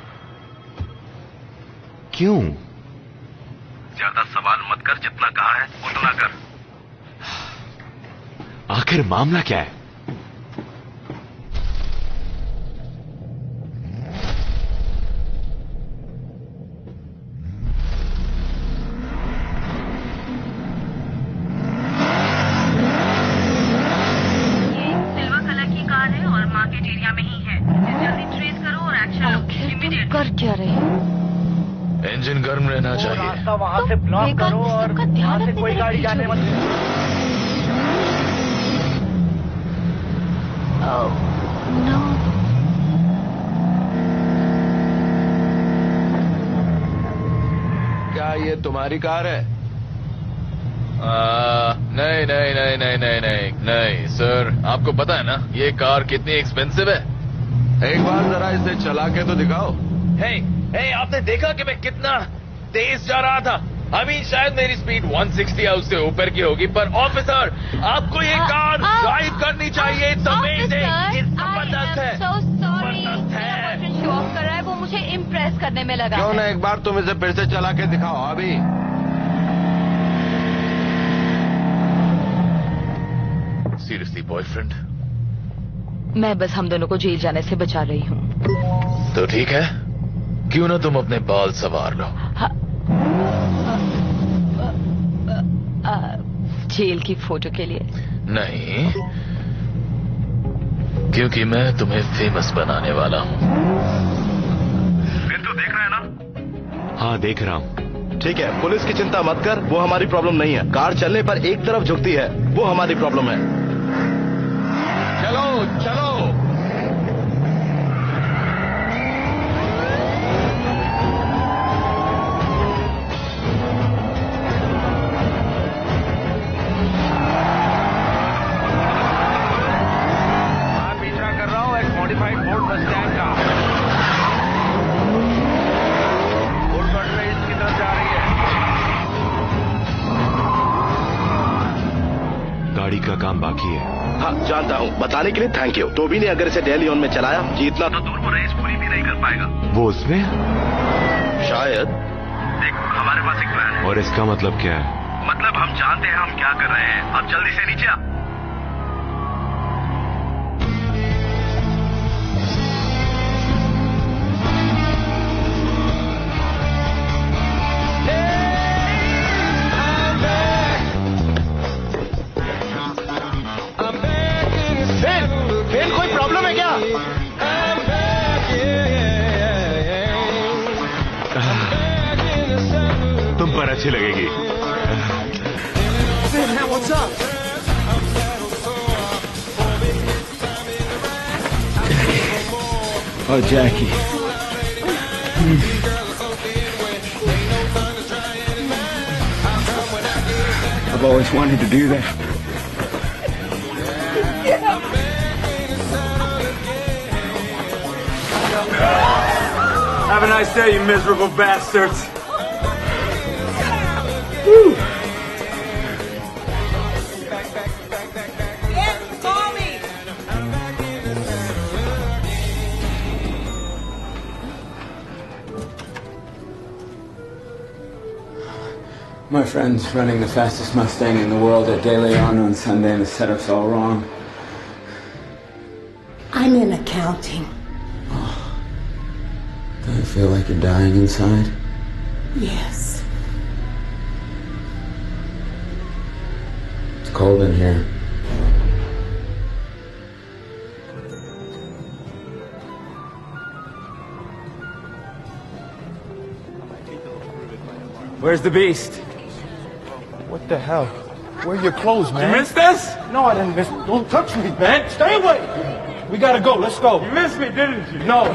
क्यों? ज्यादा सवाल मत कर। जितना कहा है उतना कर। आखिर मामला क्या है? मार्केट एरिया में ही है। जल्दी ट्रेस करो और एक्शन लो इमीडिएट। कर क्या रहे? इंजन गर्म रहना चाहिए। रास्ता वहाँ से ब्लॉक करो और वहाँ से कोई गाड़ी जाने मत। नो। क्या ये तुम्हारी कार है? आ, नहीं नहीं नहीं नहीं नहीं नहीं नहीं सर, आपको पता है ना ये कार कितनी एक्सपेंसिव है। एक बार जरा इसे चला के तो दिखाओ। हे, हे, आपने देखा कि मैं कितना तेज जा रहा था? अभी शायद मेरी स्पीड एक सौ साठ या उससे ऊपर की होगी, पर ऑफिसर आपको ये कार ड्राइव करनी चाहिए। इट्स अमेजिंग, जबरदस्त है। so शो ऑफ कर रहा है, वो मुझे इम्प्रेस करने में लगा। क्यों ना एक बार तुम इसे फिर से चला के दिखाओ अभी। Seriously boyfriend? मैं बस हम दोनों को जेल जाने से बचा रही हूँ। तो ठीक है, क्यों ना तुम अपने बाल संवार लो। जेल की फोटो के लिए नहीं, क्योंकि मैं तुम्हें फेमस बनाने वाला हूँ। फिर तो देख रहा है ना? हाँ देख रहा हूँ। ठीक है, पुलिस की चिंता मत कर, वो हमारी प्रॉब्लम नहीं है। कार चलने पर एक तरफ झुकती है, वो हमारी प्रॉब्लम है। चलो चलो। मैं पीछा कर रहा हूँ एक मॉडिफाइड फोर्ड मस्टैंग का। फोर्ड कंट्री इसकी तरफ जा रही है। गाड़ी का काम बाकी है। हाँ जानता हूँ, बताने के लिए थैंक यू। टोबी ने अगर इसे डेलियन में चलाया, जीतना तो दूर वो रेस पूरी भी नहीं कर पाएगा। वो उसमें शायद। देख, हमारे पास एक प्लान है। और इसका मतलब क्या है? मतलब हम जानते हैं हम क्या कर रहे हैं। अब जल्दी से नीचे आ। कोई प्रॉब्लम है क्या? तुम पर अच्छी लगेगी। What's up? Oh, Jackie. I've always wanted to do that. Have a nice day, you miserable bastards. Woo. My friend's running the fastest Mustang in the world at De Leon on Sunday, and the setup's all wrong. I'm in accounting. Do you feel like you're dying inside? Yes. It's cold in here. Where's the beast? What the hell? Where are your clothes, man? You missed this? No, I didn't miss. Don't touch me, man. Stay away. We gotta go. Let's go. You missed me, didn't you? No.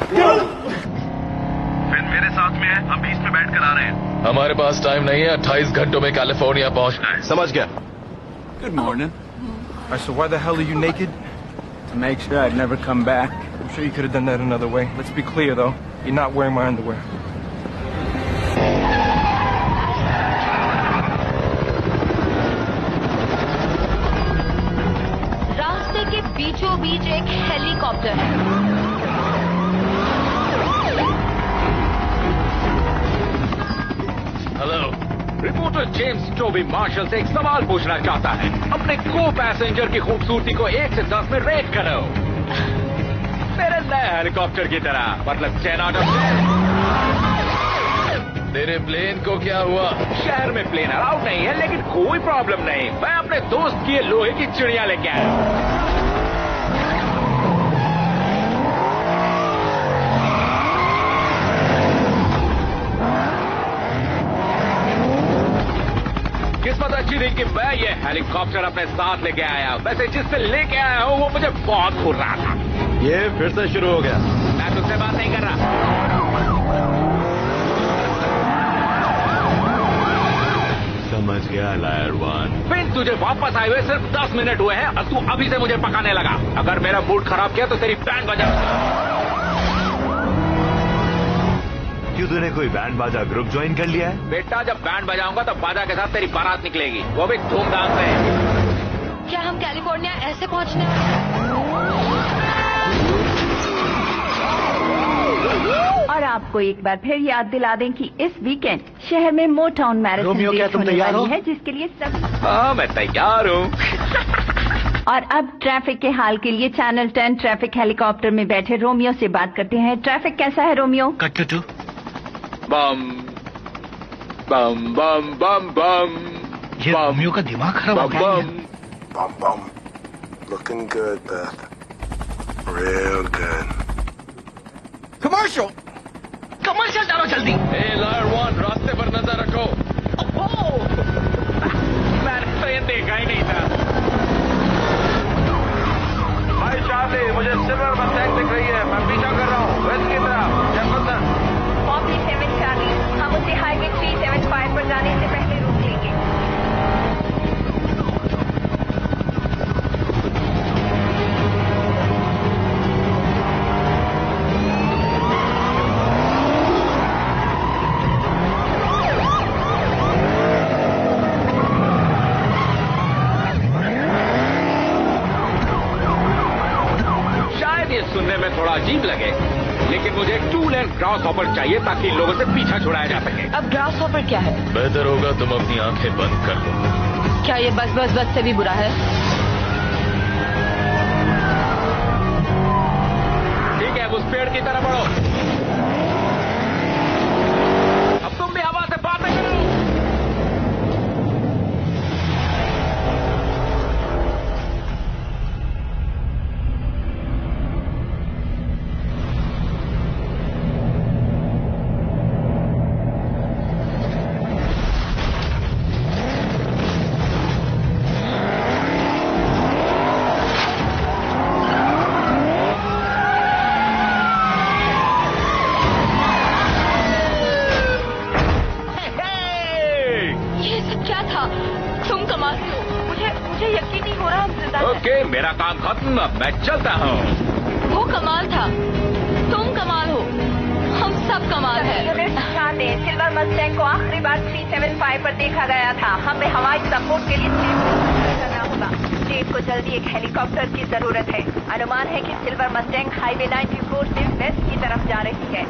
Film मेरे साथ में है, हम बीच में बैठ कर आ रहे हैं। हमारे पास टाइम नहीं है, अट्ठाईस घंटों में कैलिफोर्निया पहुंचना है। समझ गया। Good morning. All right, so why the hell are you naked? To make sure I'd never come back. I'm sure you could have done that another way. Let's be clear, though. You're not wearing my underwear. रास्ते के बीचों बीच एक helicopter है। Hello, reporter James Toby Marshall से एक सवाल पूछना चाहता है। अपने को पैसेंजर की खूबसूरती को एक से दस में रेट करो। मेरे नए हेलीकॉप्टर की तरह, मतलब टेन आउट ऑफ टेन। तेरे प्लेन को क्या हुआ? शहर में प्लेन अलाउड नहीं है, लेकिन कोई प्रॉब्लम नहीं। मैं अपने दोस्त की लोहे की चिड़िया लेके आया। किस्मत अच्छी थी कि मैं ये हेलीकॉप्टर अपने साथ लेके आया। वैसे जिससे लेके आया हूँ वो मुझे बहुत घूर रहा था। ये फिर से शुरू हो गया। मैं तुझसे बात नहीं कर रहा। समझ गया लायर वन। फिर तुझे वापस आए हुए सिर्फ दस मिनट हुए हैं और तू अभी से मुझे पकाने लगा। अगर मेरा मूड खराब किया तो तेरी बैंड बजा। क्यों तूने कोई बैंड बाजा ग्रुप ज्वाइन कर लिया है? बेटा जब बैंड बजाऊंगा तो बाजा के साथ तेरी बारात निकलेगी, वो भी धूमधाम से। क्या हम कैलिफोर्निया ऐसे पहुंचने और आपको एक बार फिर याद दिला दें कि इस वीकेंड शहर में मोटाउन मैराथन रेस होने वाली है, जिसके लिए सब। हाँ मैं तैयार हूँ। और अब ट्रैफिक के हाल के लिए चैनल टेन ट्रैफिक हेलीकॉप्टर में बैठे रोमियो से बात करते हैं। ट्रैफिक कैसा है Romeo? Cut to bam bam bam bam bam. ये रोमियो का दिमाग खराब हो गया है। Bum bum. Looking good, Beth. Real good. Commercial. Commercial डालो जल्दी। ए लॉयर वन, रास्ते पर नजर रखो। मैंने तो ये देखा ही नहीं था। भाई शादी, मुझे सिल्वर मस्टैंग दिख रही है, मैं पीछा कर रहा हूँ वेस्ट की तरफ, जयपंदन। कॉपी सेवन चार्ली, हम उसे हाईवे थ्री सेवन फाइव पर जाने से पहले रोक लेंगे। सुनने में थोड़ा अजीब लगे, लेकिन मुझे एक टू लेन ग्रास हॉपर चाहिए ताकि लोगों से पीछा छुड़ाया जा सके। अब ग्रास हॉपर क्या है? बेहतर होगा तुम अपनी आंखें बंद कर लो। क्या ये बस बस बस से भी बुरा है? ठीक है, उस पेड़ की तरफ बढ़ो। अब तुम भी हवा से बातें करो। मेरा काम खत्म, अब मैं चलता हूँ। वो कमाल था, तुम कमाल हो, हम सब कमाल है। सिल्वर मस्टैंग को आखिरी बार थ्री सेवन फाइव पर देखा गया था। हमें हवाई सपोर्ट के लिए करना होगा। स्टेट को जल्दी एक हेलीकॉप्टर की जरूरत है। अनुमान है कि silver Mustang highway ninety four से वेस्ट की तरफ जा रही है।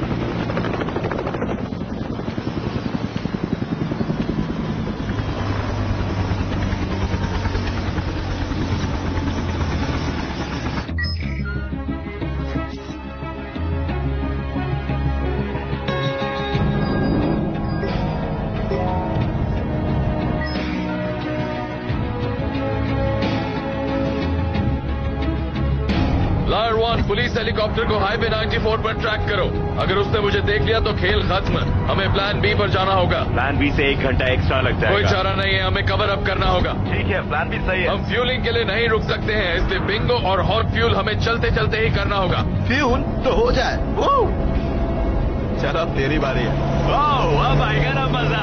पुलिस हेलीकॉप्टर को हाईवे नाइन्टी फोर पर ट्रैक करो। अगर उसने मुझे देख लिया तो खेल खत्म। हमें प्लान बी पर जाना होगा। प्लान बी से एक घंटा एक्स्ट्रा लगता है। कोई चारा नहीं है, हमें कवर अप करना होगा। ठीक है, प्लान बी सही है। हम फ्यूलिंग के लिए नहीं रुक सकते हैं, इसलिए बिंगो और हॉट फ्यूल हमें चलते चलते ही करना होगा। फ्यूल तो हो जाए। चलो अब तेरी बारी है। ओह, अब आएगा ना मजा।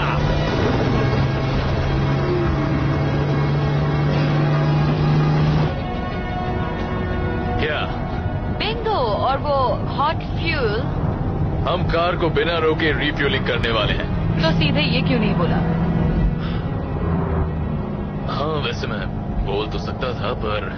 क्या? बिंगो और वो हॉट फ्यूल। हम कार को बिना रोके रिफ्यूलिंग करने वाले हैं। तो सीधे ये क्यों नहीं बोला? हाँ, वैसे मैं बोल तो सकता था, पर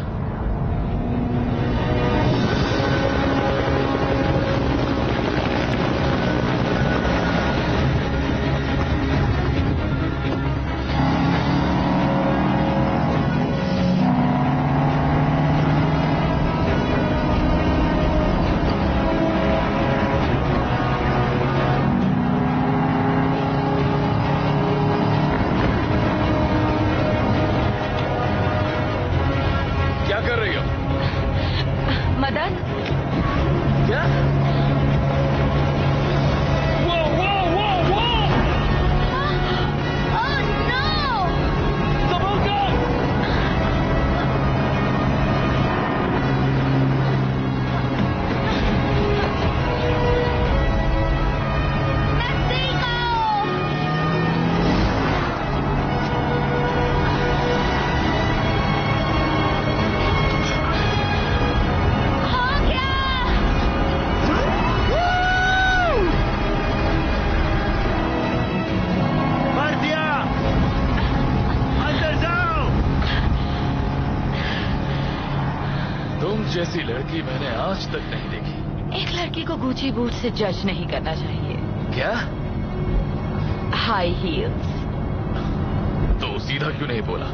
जैसी लड़की मैंने आज तक नहीं देखी। एक लड़की को गुची बूट से जज नहीं करना चाहिए। क्या? High heels. तो सीधा क्यों नहीं बोला?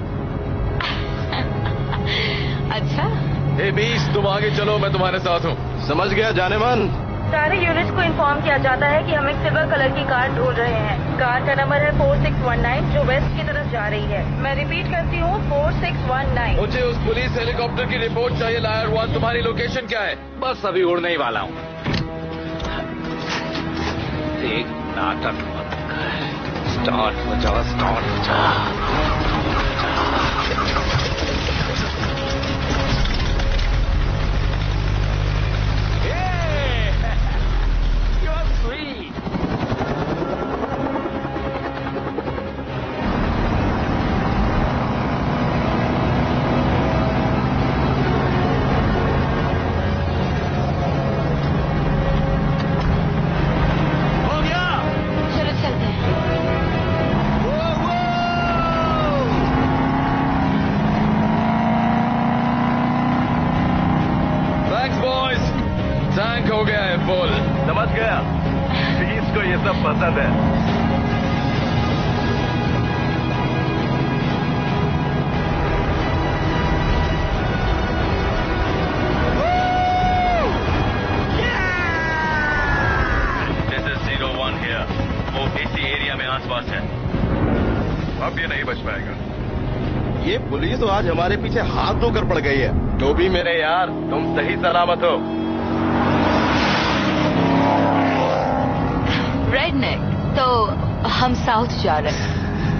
अच्छा। ए बीस, तुम आगे चलो, मैं तुम्हारे साथ हूँ। समझ गया जाने मन। सारे यूनिट्स को इन्फॉर्म किया जाता है कि हम एक सिल्वर कलर की कार ढूंढ रहे हैं। कार का नंबर है फोर सिक्स वन नाइन जो वेस्ट की तरफ जा रही है। मैं रिपीट करती हूँ, फोर सिक्स वन नाइन। मुझे उस पुलिस हेलीकॉप्टर की रिपोर्ट चाहिए। लायर वन, तुम्हारी लोकेशन क्या है? बस अभी उड़ने ही वाला हूँ। देख नाटक मत कर। स्टार्ट हो जाओ, स्टार्ट हो जाओ। आज हमारे पीछे हाथ धोकर पड़ गई है। टोबी मेरे यार, तुम सही सलामत हो। रेडनेक, तो हम साउथ जा रहे हैं।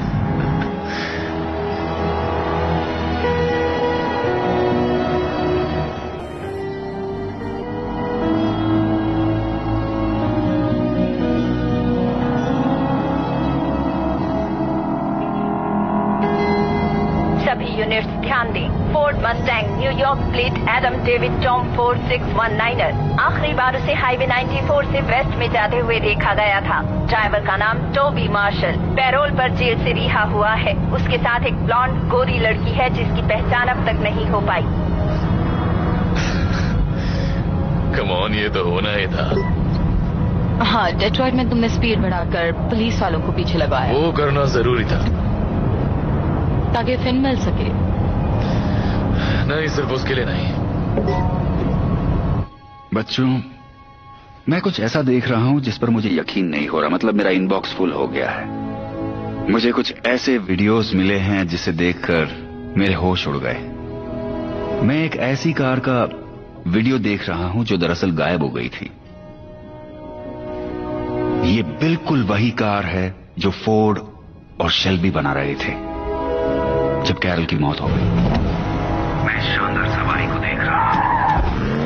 यूनिट्स ध्यान दें। Ford Mustang New York plate Adam David Tom four six one niner आखिरी बार उसे हाईवे चौरानवे से वेस्ट में जाते हुए देखा गया था। ड्राइवर का नाम टोबी मार्शल, पैरोल पर जेल से रिहा हुआ है। उसके साथ एक ब्लॉन्ड गोरी लड़की है जिसकी पहचान अब तक नहीं हो पाई। कम ऑन, ये तो होना ही था। हाँ, डेट्रॉइट में तुमने स्पीड बढ़ाकर पुलिस वालों को पीछे लगाया। वो करना जरूरी था ताकि फिन मिल सके। नहीं, सिर्फ उसके लिए नहीं। बच्चों, मैं कुछ ऐसा देख रहा हूं जिस पर मुझे यकीन नहीं हो रहा। मतलब मेरा इनबॉक्स फुल हो गया है। मुझे कुछ ऐसे वीडियोस मिले हैं जिसे देखकर मेरे होश उड़ गए। मैं एक ऐसी कार का वीडियो देख रहा हूं जो दरअसल गायब हो गई थी। ये बिल्कुल वही कार है जो फोर्ड और शेल्बी बना रहे थे जब कैरल की मौत हो गई। मैं इस शानदार सवारी को देख रहा हूं।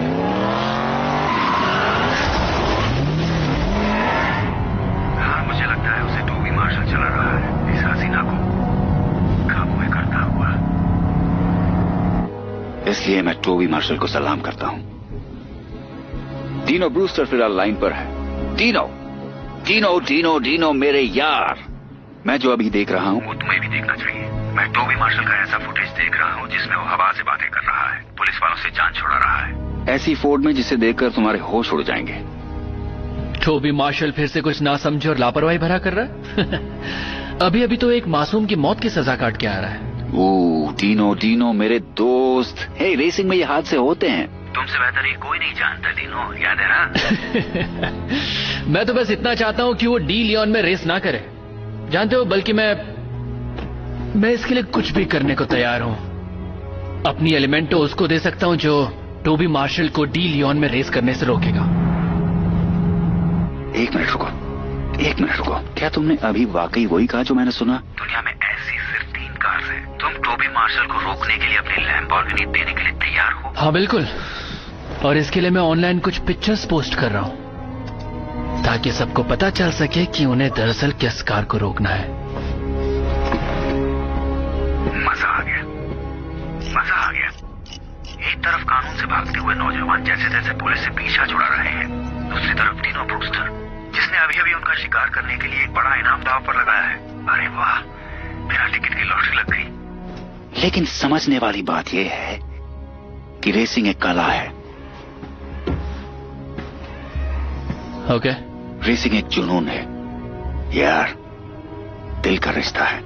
हाँ, मुझे लगता है उसे टोबी मार्शल चला रहा है, इस हसीना को काबू में करता हुआ। इसलिए मैं टोबी मार्शल को सलाम करता हूं। डीनो ब्रूस्टर फिलहाल लाइन पर है। डीनो डीनो डीनो डीनो मेरे यार, मैं जो अभी देख रहा हूं वो तुम्हें भी देखना चाहिए। मैं टोबी मार्शल का ऐसा फुटेज देख रहा हूं जिसमें वो हवा से बातें कर रहा है, पुलिस वालों से जान छुड़ा रहा है। ऐसी फोर्ड में जिसे देखकर तुम्हारे होश उड़ जाएंगे। टोबी मार्शल फिर से कुछ ना समझे और लापरवाही भरा कर रहा है। अभी अभी तो एक मासूम की मौत की सजा काट के आ रहा है। ओह डीनो डीनो मेरे दोस्त, हे रेसिंग में ये हादसे होते हैं। तुमसे बेहतर ये कोई नहीं जानता डीनो, याद है ना? मैं तो बस इतना चाहता हूं कि वो डी लियोन में रेस ना करे, जानते हो, बल्कि मैं मैं इसके लिए कुछ भी करने को तैयार हूं। अपनी एलिमेंटो उसको दे सकता हूं जो टोबी मार्शल को डी लियोन में रेस करने से रोकेगा। एक मिनट रुको, एक मिनट रुको। क्या तुमने अभी वाकई वही कहा जो मैंने सुना? दुनिया में ऐसी सिर्फ तीन कार्स हैं। तुम टोबी मार्शल को रोकने के लिए अपनी लैम्बोर्गिनी देने के लिए तैयार हो? हाँ बिल्कुल, और इसके लिए मैं ऑनलाइन कुछ पिक्चर्स पोस्ट कर रहा हूं ताकि सबको पता चल सके कि उन्हें दरअसल किस कार को रोकना है। मजा आ गया, मजा आ गया। एक तरफ कानून से भागते हुए नौजवान जैसे जैसे पुलिस से पीछा छुड़ा रहे हैं, दूसरी तरफ डीनो ब्रूस्टर जिसने अभी अभी उनका शिकार करने के लिए एक बड़ा इनाम दांव पर लगाया है। अरे वाह, मेरा टिकट की लॉटरी लग गई। लेकिन समझने वाली बात यह है कि रेसिंग एक कला है। ओके, रेसिंग एक जुनून है यार, दिल का रिश्ता है।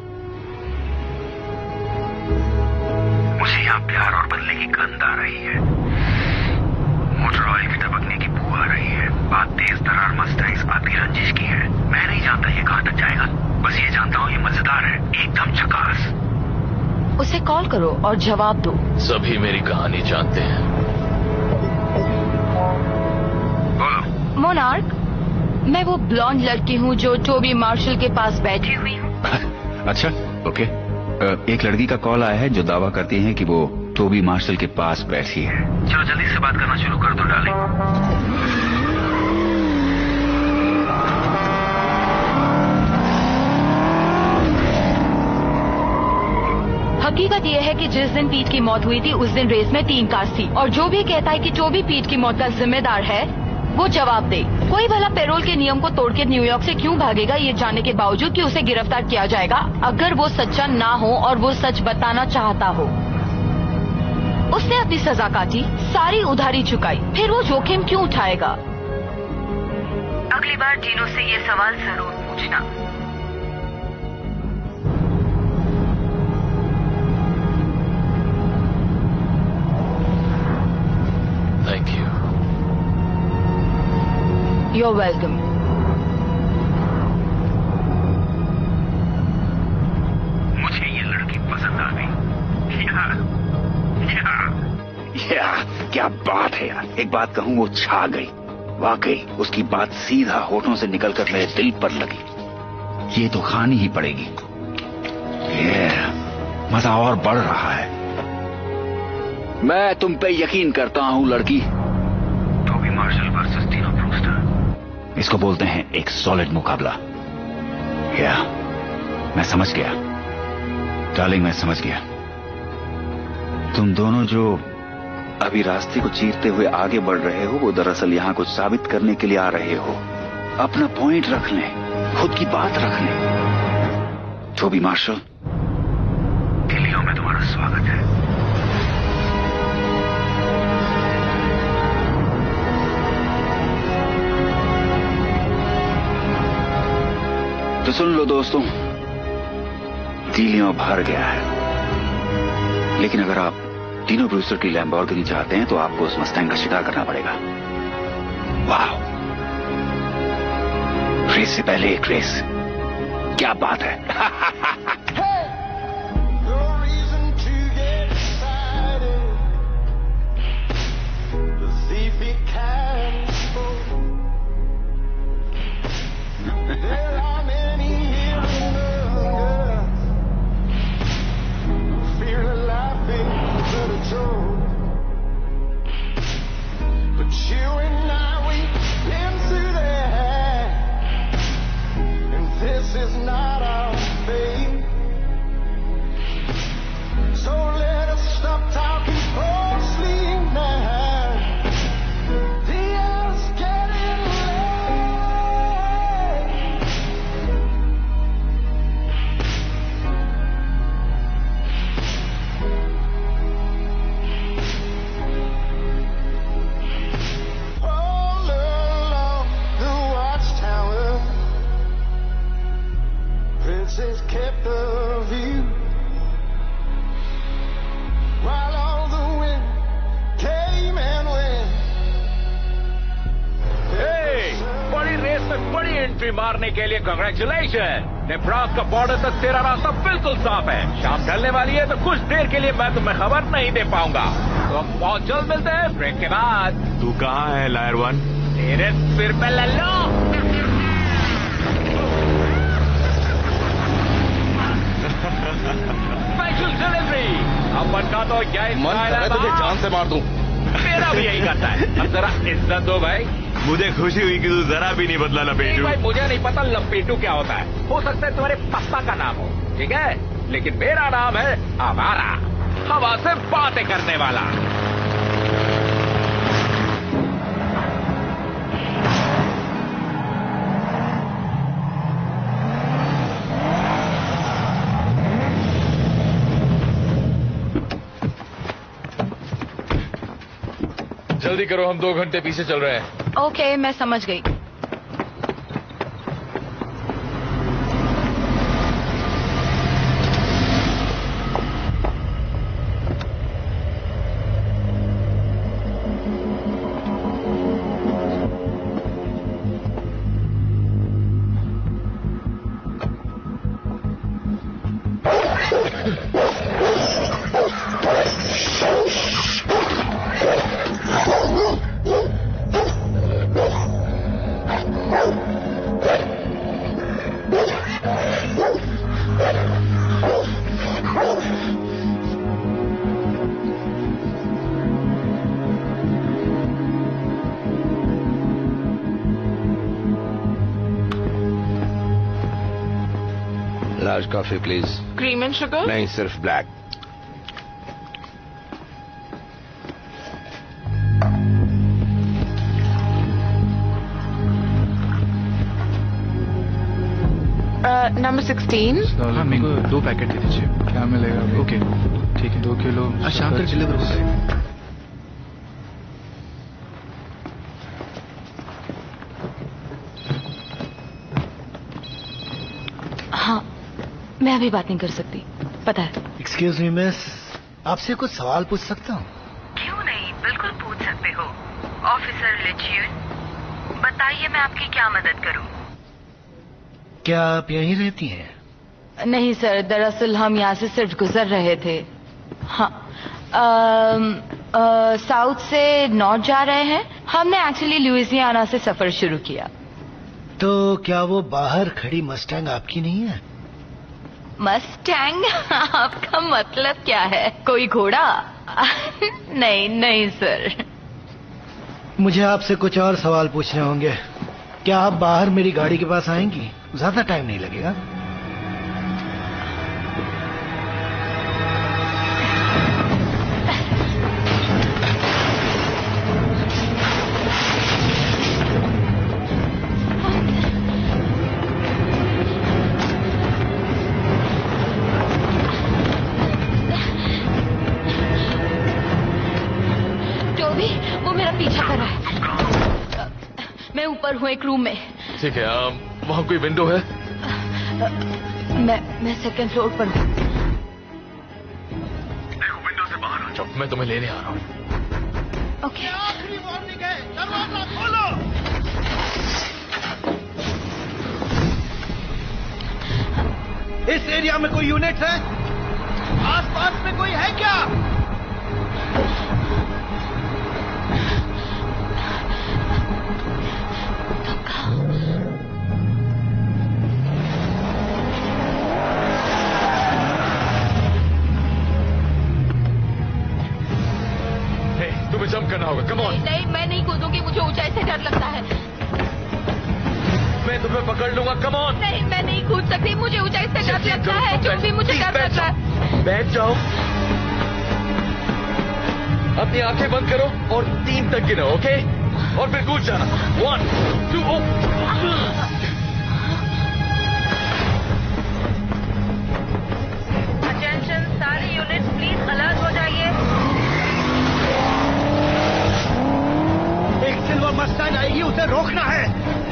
मुझे यहाँ प्यार और बदले की गंध आ रही है, मोटर ऑयल की टपकने की बू आ रही है। बात तेज तरार मस्टैंग्स आपकी रंजिश की है। मैं नहीं जानता ये कहां तक जाएगा, बस ये जानता हूँ ये मजेदार है, एकदम झकास। उसे कॉल करो और जवाब दो। सभी मेरी कहानी जानते हैं। बोलो। मोनार्क, मैं वो ब्लॉन्ड लड़की हूँ जो टोबी मार्शल के पास बैठी हुई हूँ। अच्छा, ओके। एक लड़की का कॉल आया है जो दावा करती है कि वो टोबी मार्शल के पास बैठी है। चलो जल्दी से बात करना शुरू कर दो डार्लिंग। हकीकत यह है कि जिस दिन पीट की मौत हुई थी उस दिन रेस में तीन कार्स थी और जो भी कहता है कि टोबी पीट की मौत का जिम्मेदार है वो जवाब दे। कोई भला पेरोल के नियम को तोड़ के न्यूयॉर्क से क्यों भागेगा ये जानने के बावजूद कि उसे गिरफ्तार किया जाएगा अगर वो सच्चा ना हो और वो सच बताना चाहता हो। उसने अपनी सजा काटी, सारी उधारी चुकाई, फिर वो जोखिम क्यों उठाएगा? अगली बार डीनो से ये सवाल जरूर पूछना। Thank you. You're welcome. मुझे ये लड़की पसंद आ गई। यार, यार, यार, क्या बात है यार। एक बात कहूँ, वो छा गई। वाकई उसकी बात सीधा होठों से निकलकर मेरे दिल पर लगी। ये तो खानी ही पड़ेगी। ये मजा और बढ़ रहा है। मैं तुम पे यकीन करता हूँ लड़की। Toby Marshall versus Dino Brewster. इसको बोलते हैं एक सॉलिड मुकाबला। या मैं समझ गया डार्लिंग, मैं समझ गया। तुम दोनों जो अभी रास्ते को चीरते हुए आगे बढ़ रहे हो वो दरअसल यहां कुछ साबित करने के लिए आ रहे हो। अपना पॉइंट रख लें, खुद की बात रख लें। टोबी मार्शल, दिल्लियों में तुम्हारा स्वागत है। तो सुन लो दोस्तों, डीलियो भर गया है। लेकिन अगर आप डीनो ब्रूस्टर की लैम्बोर्गिनी चाहते हैं तो आपको उस मस्टैंग का शिकार करना पड़ेगा। वाह, रेस से पहले एक रेस, क्या बात है। मारने के लिए कांग्रेचुलेशन। नेब्रास्का बॉर्डर तक तेरा रास्ता बिल्कुल साफ है। शाम ढलने वाली है तो कुछ देर के लिए मैं तुम्हें खबर नहीं दे पाऊंगा। तो हम बहुत जल्द मिलते हैं ब्रेक के बाद। तू कहाँ है लायर वन? तेरे सिर पे लल्लो। Special delivery. अपन का तो यही मन करे तुझे जान से मार दूं। मेरा भी यही करता है। अब जरा इज्जत दो भाई। मुझे खुशी हुई कि तू जरा भी नहीं बदला लपेटू। भाई मुझे नहीं पता लपेटू क्या होता है। हो सकता है तुम्हारे पापा का नाम हो, ठीक है, लेकिन मेरा नाम है आवारा, हवा से बातें करने वाला। जल्दी करो, हम दो घंटे पीछे चल रहे हैं। ओके okay, मैं समझ गई। Large coffee please. Cream and sugar? नहीं, सिर्फ ब्लैक। Number sixteen. हाँ, मेरे को दो पैकेट दे दीजिए। क्या मिलेगा? ओके ठीक है, दो किलो शाम तक डिलीवर हो जाएगा। हाँ, मैं अभी बात नहीं कर सकती, पता है। एक्सक्यूज मी मिस, आपसे कुछ सवाल पूछ सकता हूँ? क्यों नहीं, बिल्कुल पूछ सकते हो। ऑफिसर लिच्यून, बताइए मैं आपकी क्या मदद करूँ? क्या आप यहीं रहती हैं? नहीं सर, दरअसल हम यहाँ से सिर्फ गुजर रहे थे। हाँ, अम, अ, साउथ से नॉर्थ जा रहे हैं। हमने एक्चुअली लुइसियाना से सफर शुरू किया। तो क्या वो बाहर खड़ी मस्टैंग आपकी नहीं है? मस्टैंग? आपका मतलब क्या है, कोई घोड़ा? नहीं नहीं सर। मुझे आपसे कुछ और सवाल पूछने होंगे। क्या आप बाहर मेरी गाड़ी के पास आएंगी? ज्यादा टाइम नहीं लगेगा। टोबी, वो मेरा पीछा कर रहा है। मैं ऊपर हूँ एक रूम में। ठीक है, आ, वहाँ कोई विंडो है? मैं मैं सेकंड फ्लोर पर हूँ। देखो, विंडो से बाहर आ जाओ, मैं तुम्हें लेने आ रहा हूँ। ओके। आखिरी वार्निंग है, दरवाजा खोलो। इस एरिया में कोई यूनिट है? आसपास में कोई है क्या? तुम्हें जंप करना होगा, कम ऑन। नहीं, नहीं, मैं नहीं कूदूंगी, मुझे ऊंचाई से डर लगता है। मैं तुम्हें पकड़ लूंगा, कम ऑन। नहीं, मैं नहीं कूद सकती, मुझे ऊंचाई से डर लगता है। जो भी मुझे डर लगता है। बैठ जाओ, अपनी आंखें बंद करो और तीन तक गिनो, ओके? और फिर कूद जाना। One two O. अटेंशन सारी यूनिट, प्लीज अलर्ट हो जाइए। एक सिल्वर मस्टैंग आएगी, उसे रोकना है।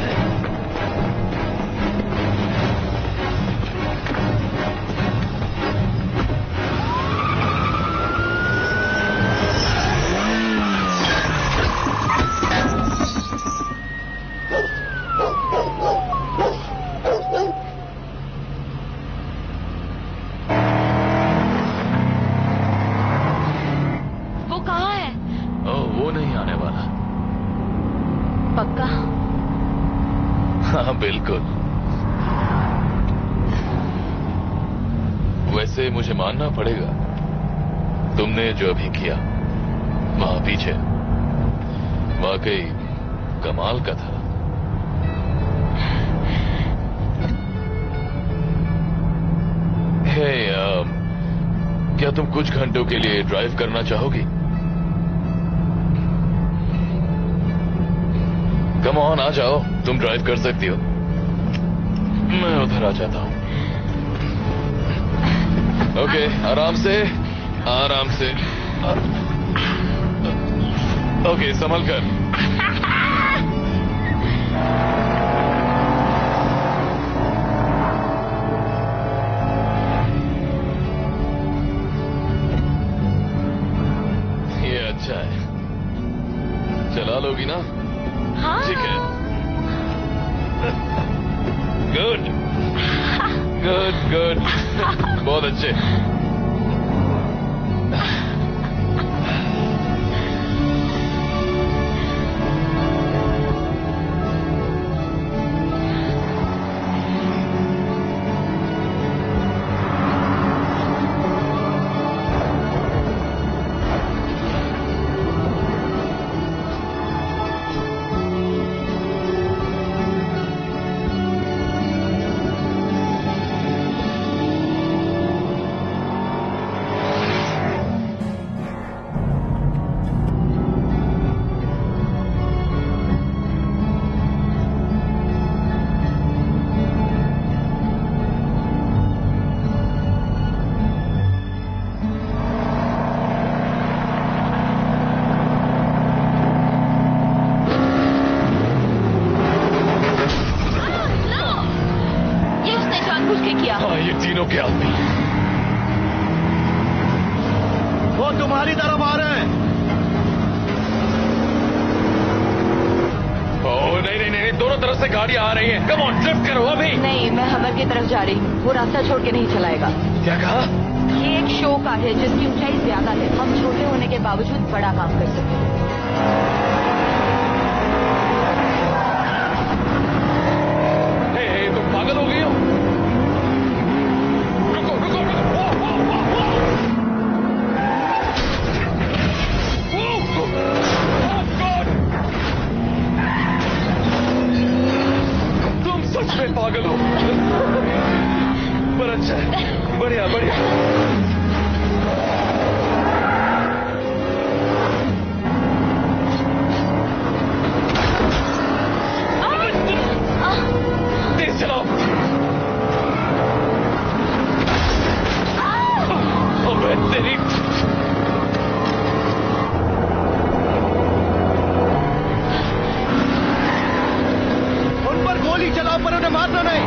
वो कहाँ है? ओ, वो नहीं आने वाला। पक्का? हाँ बिल्कुल। वैसे मुझे मानना पड़ेगा, तुमने जो अभी किया वहां पीछे वाकई कमाल का था। हे, आ, क्या तुम कुछ घंटों के लिए ड्राइव करना चाहोगी? कम ऑन, आ जाओ, तुम ड्राइव कर सकती हो। मैं उधर आ जाता हूँ। ओके, आराम से, आराम से। ओके, संभल कर। ये अच्छा है, चला लोगी ना? हाँ। ठीक है। गुड गुड गुड बहुत अच्छे। वो तुम्हारी तरफ आ रहे हैं। ओह नहीं नहीं नहीं, दोनों तरफ से गाड़ियां आ रही हैं। कम ऑन, ड्रिफ्ट करो अभी। नहीं, मैं हमर की तरफ जा रही हूँ। वो रास्ता छोड़ के नहीं चलाएगा। क्या कहा? ये एक शो कार है जिसकी ऊंचाई ज्यादा है। हम छोटे होने के बावजूद बड़ा काम कर सकते हैं। हे, हे, तुम पागल हो गई हो? रुको रुको रुको। वो, वो, वो, वो। वो, वो, God! तुम सच में पागल हो। पर अच्छा है, बढ़िया बढ़िया। तेज चलाओ। अबे तेरी। उन पर गोली चलाओ, पर उन्हें मारना नहीं।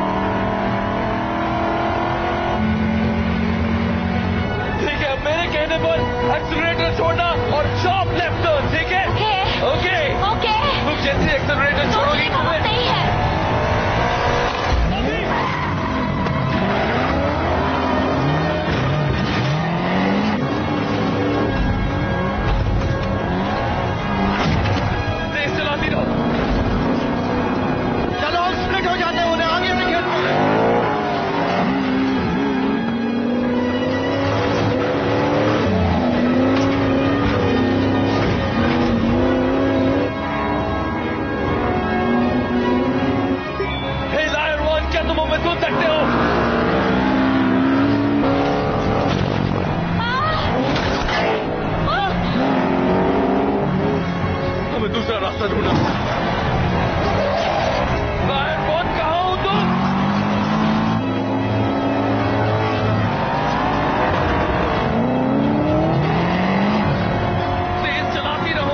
ठीक है, मेरे कहने पर एक्सीलरेटर छोड़ना और शॉप लेफ्ट टर्न, ठीक है? Okay okay. तुम जैसे एक्सीलरेटर छोड़ोगी तुम्हें नहीं है। तेज चलाती रहो। चलो स्प्लिट हो जाते हैं, उन्हें आगे से घेर लो। हे लायर वन, क्या तुम हमें सुन सकते हो? हमें दूसरा रास्ता ढूंढना। लायर वन, कहाँ हो तुम? तेज चलाती रहो।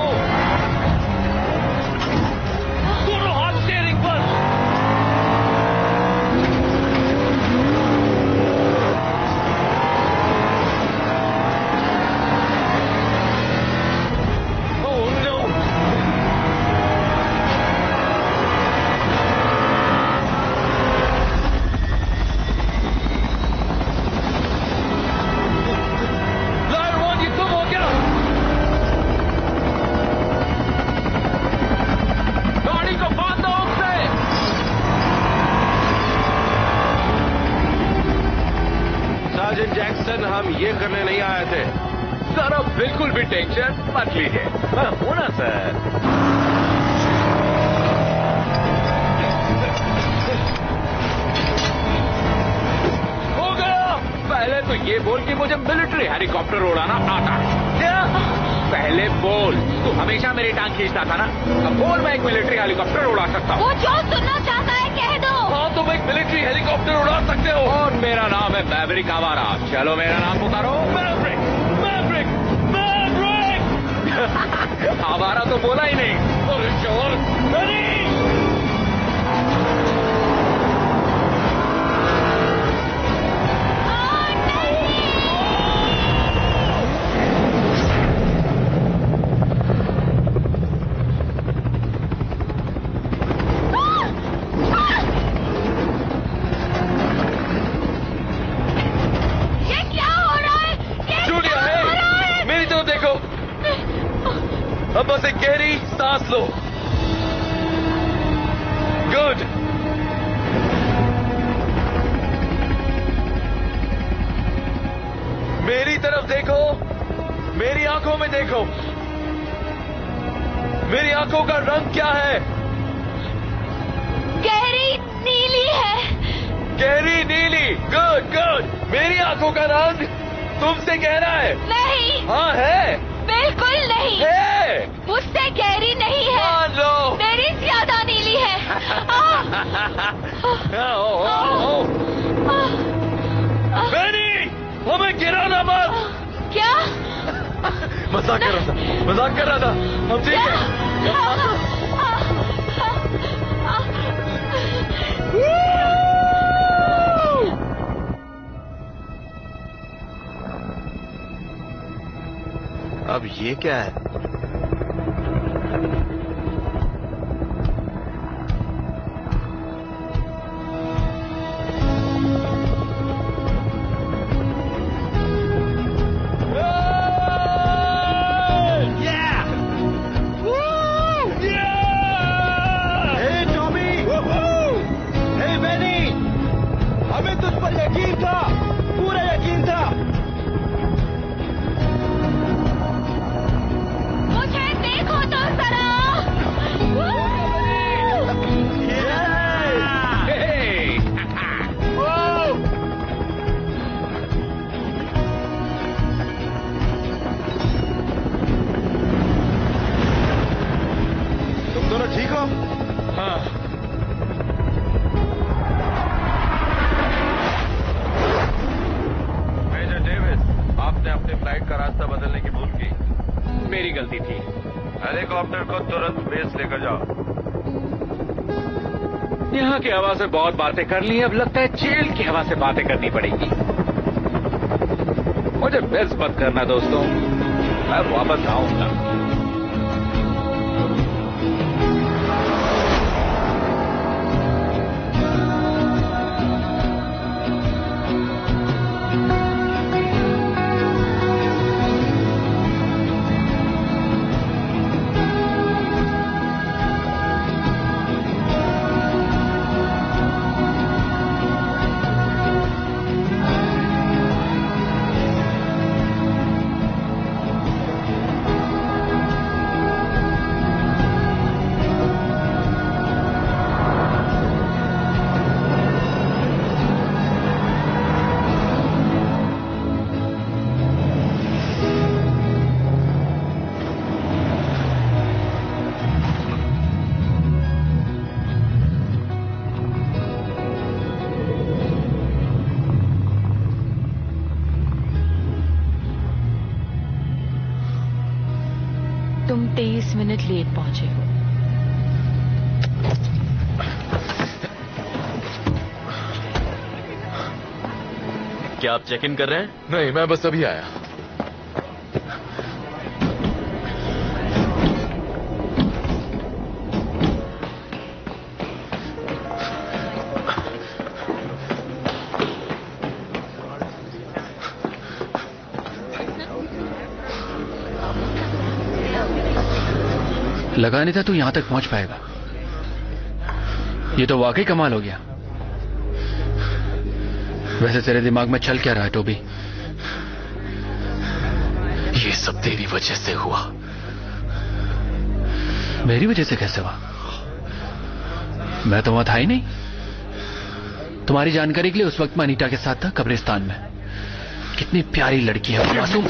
दोनों हाथ स्टीयरिंग पर। Oh no! लायर वन, ये तुम हो क्या? गाड़ी को बांध दो उससे। सार्जेंट जैक्सन, हम ये करने नहीं आए थे। सर अब बिल्कुल भी टेंशन मत लीजिए, मैं हूं ना सर। हो गया। पहले तो ये बोल कि मुझे मिलिट्री हेलीकॉप्टर उड़ाना आता है। क्या? पहले बोल। तू हमेशा मेरी टांग खींचता था ना, अब बोल मैं एक मिलिट्री हेलीकॉप्टर उड़ा सकता हूँ। वो जो सुनना चाहता है कह दो। हाँ, तुम एक मिलिट्री हेलीकॉप्टर उड़ा सकते हो। और मेरा नाम है मैवरिक आवारा। चलो मेरा नाम पुकारो। Maverick, Maverick, Maverick. आवारा तो बोला ही नहीं। अरे जॉर्ज, नहीं। ये क्या हो रहा है? ये जूलिया, क्या हो रहा है? है मेरी तरफ देखो। अब बस एक गहरी सांस लो। गुड। मेरी तरफ देखो, मेरी आंखों में देखो। मेरी आंखों का रंग क्या है? गहरी नीली है। गहरी नीली। Good good. मेरी आंखों का रंग तुमसे गहरा है। नहीं। हाँ है। बिल्कुल नहीं है। मुझसे गहरी नहीं है। मान लो। मेरी ज्यादा नीली है। बेनी, हमें गिराना मत। क्या? मजाक कर रहा था, मजाक कर रहा था। हम ठीक है। अब ये क्या है? हवा से बहुत बातें कर ली, अब लगता है जेल की हवा से बातें करनी पड़ेगी। मुझे बेस मत करना दोस्तों, मैं वापस आऊंगा। तेईस मिनट लेट पहुंचे हो। क्या आप चेक इन कर रहे हैं? नहीं, मैं बस अभी आया। लगा नहीं था तू यहां तक पहुंच पाएगा। ये तो वाकई कमाल हो गया। वैसे तेरे दिमाग में चल क्या रहा है टोबी? ये सब तेरी वजह से हुआ। मेरी वजह से कैसे हुआ? मैं तो वहां था ही नहीं। तुम्हारी जानकारी के लिए उस वक्त मैं अनीता के साथ था कब्रिस्तान में। कितनी प्यारी लड़की है वो मासूम।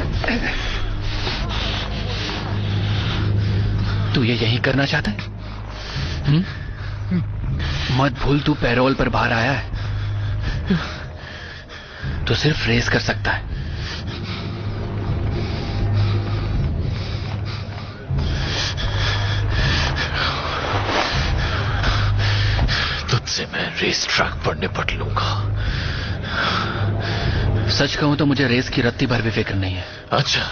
तू ये यही करना चाहता है? हुँ? मत भूल तू पैरोल पर बाहर आया है। तो सिर्फ रेस कर सकता है। तुझसे मैं रेस ट्रैक पर निपट लूंगा। सच कहूं तो मुझे रेस की रत्ती भर भी फिक्र नहीं है। अच्छा,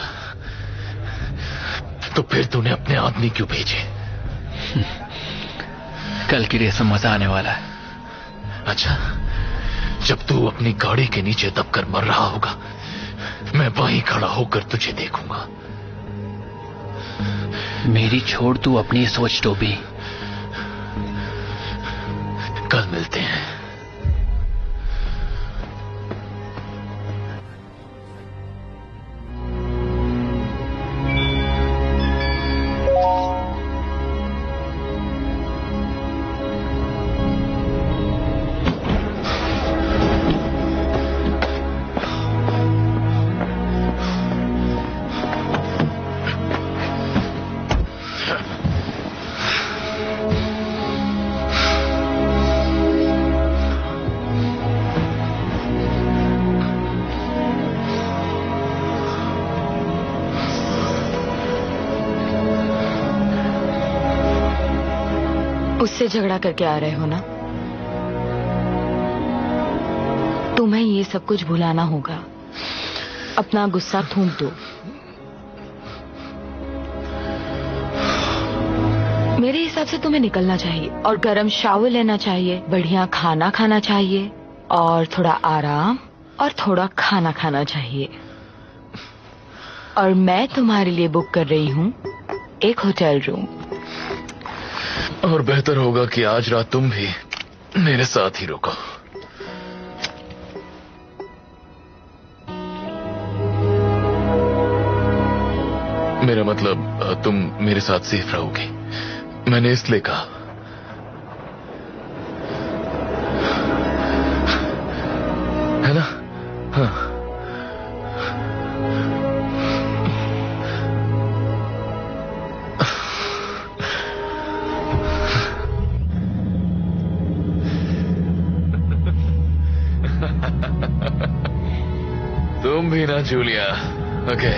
तो फिर तूने अपने आदमी क्यों भेजे? कल की रेस में मजा आने वाला है। अच्छा, जब तू अपनी गाड़ी के नीचे दबकर मर रहा होगा, मैं वहीं खड़ा होकर तुझे देखूंगा। मेरी छोड़ तू अपनी सोच टोबी। कल मिलते हैं। उससे झगड़ा करके आ रहे हो ना? तुम्हें ये सब कुछ भुलाना होगा। अपना गुस्सा थूक दो। मेरे हिसाब से तुम्हें निकलना चाहिए और गर्म शावर लेना चाहिए, बढ़िया खाना खाना चाहिए और थोड़ा आराम और थोड़ा खाना खाना चाहिए। और मैं तुम्हारे लिए बुक कर रही हूँ एक होटल रूम। और बेहतर होगा कि आज रात तुम भी मेरे साथ ही रुको। मेरा मतलब तुम मेरे साथ सेफ रहोगी, मैंने इसलिए कहा। है ना? हाँ। तुम भी ना जूलिया। ओके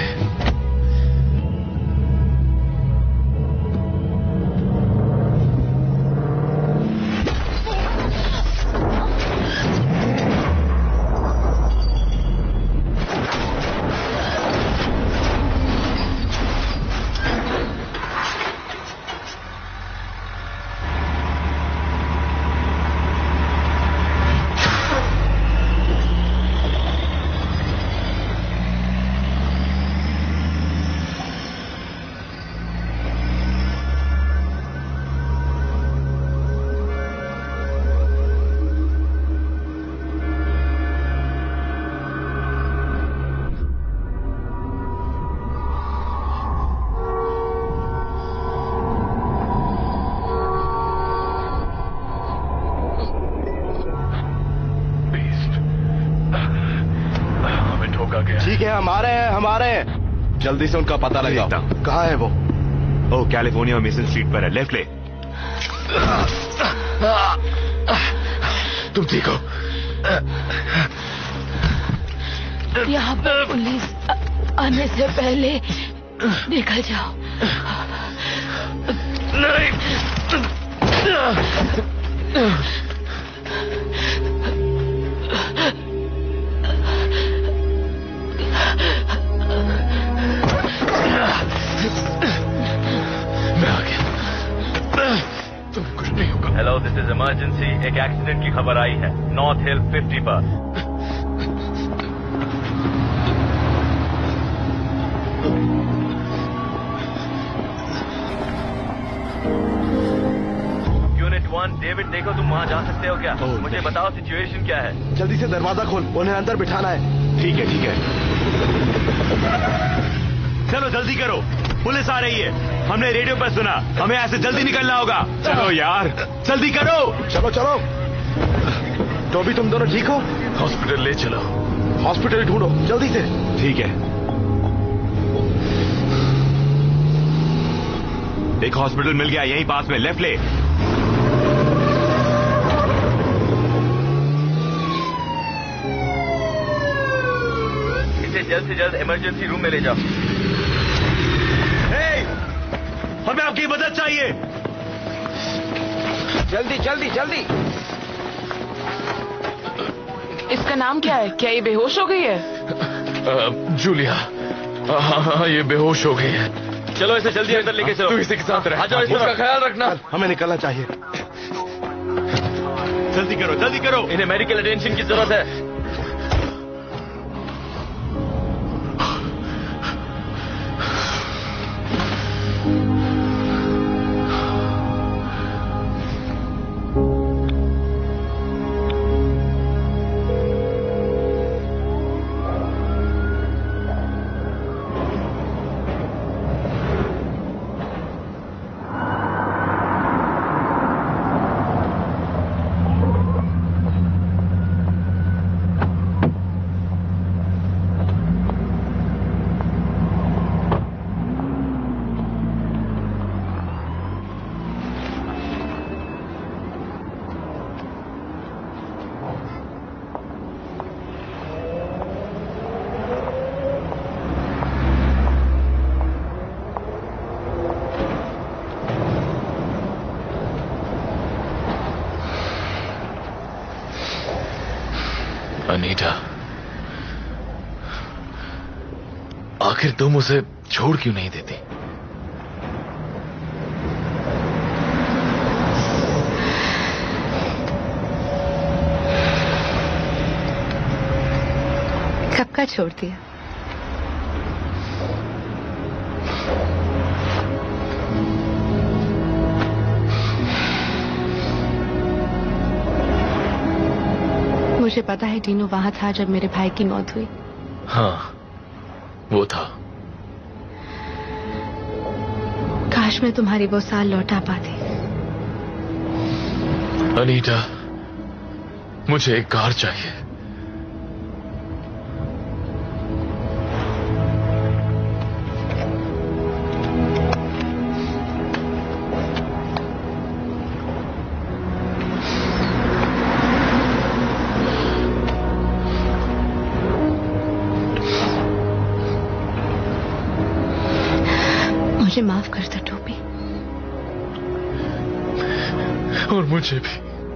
ठीक है, हमारे हैं हमारे हैं। जल्दी से उनका पता लगाओ। कहाँ है वो? ओ, कैलिफोर्निया में मेसन स्ट्रीट पर है, लेफ्ट ले। तुम ठीक हो? यहाँ पर पुलिस आने से पहले निकल जाओ। नहीं। मैं आ गया। तुम्हें कुछ नहीं होगा। Hello, this is emergency. एक एक्सीडेंट की खबर आई है नॉर्थ हिल फिफ्टी पर। यूनिट वन, डेविड देखो, तुम वहां जा सकते हो क्या? मुझे बताओ सिचुएशन क्या है। जल्दी से दरवाजा खोल, उन्हें अंदर बिठाना है। ठीक है ठीक है, चलो जल्दी करो, पुलिस आ रही है। हमने रेडियो पर सुना, हमें ऐसे जल्दी निकलना होगा। चलो यार, जल्दी करो। चलो चलो। टोबी, तुम दोनों ठीक हो? हॉस्पिटल ले चलो। हॉस्पिटल ढूंढो जल्दी से। ठीक है, एक हॉस्पिटल मिल गया यहीं पास में, लेफ्ट ले। इसे जल्द से जल्द इमरजेंसी रूम में ले जाओ। hey, हमें आपकी मदद चाहिए। जल्दी जल्दी जल्दी। इसका नाम क्या है? क्या ये बेहोश हो गई है? आ, जूलिया। हाँ हाँ, ये बेहोश हो गई है। चलो इसे जल्दी अंदर लेके चलो। तू इसी के साथ रह। आ जाओ, उसका ख्याल रखना। हमें निकलना चाहिए। जल्दी करो जल्दी करो, इन्हें मेडिकल अटेंशन की जरूरत है। अनीता, आखिर तुम उसे छोड़ क्यों नहीं देती? मौका छोड़ दिया। मुझे पता है डीनो वहां था जब मेरे भाई की मौत हुई। हाँ, वो था। काश मैं तुम्हारी वो साल लौटा पाती। अनीता, मुझे एक कार चाहिए। मुझे माफ कर दो टोबी। और मुझे भी।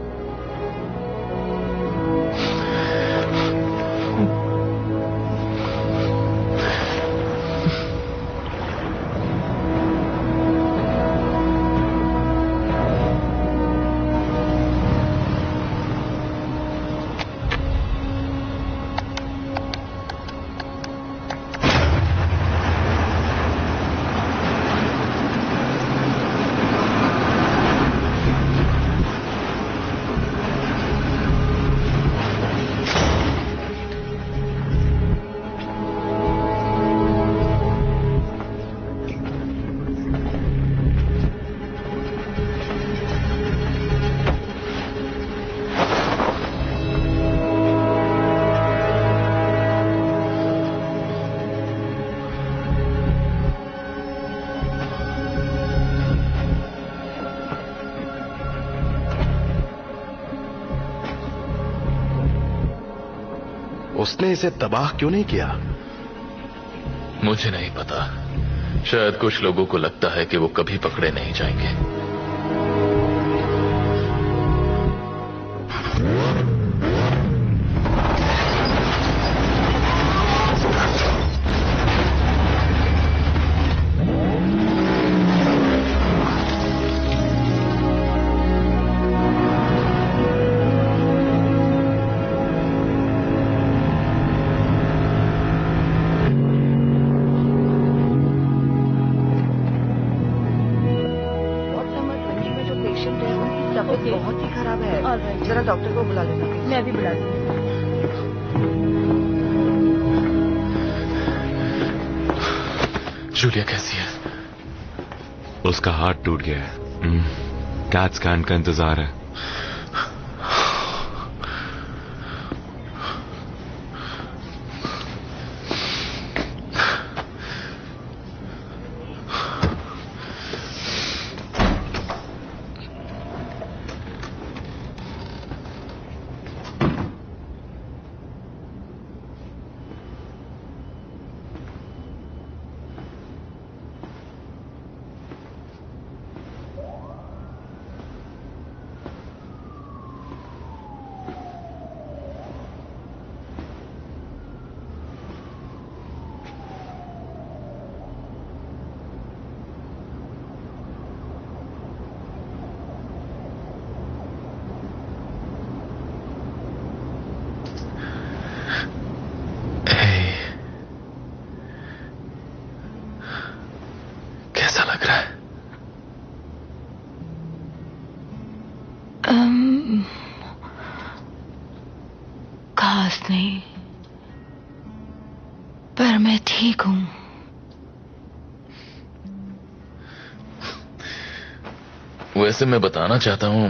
उसने इसे तबाह क्यों नहीं किया? मुझे नहीं पता। शायद कुछ लोगों को लगता है कि वो कभी पकड़े नहीं जाएंगे। बहुत ही खराब है। जरा डॉक्टर को बुला लेना। मैं अभी बुला दूँ। जूलिया कैसी है? उसका हाथ टूट गया है। कैट स्कैन का इंतजार है। खास नहीं, पर मैं ठीक हूं। वैसे मैं बताना चाहता हूं,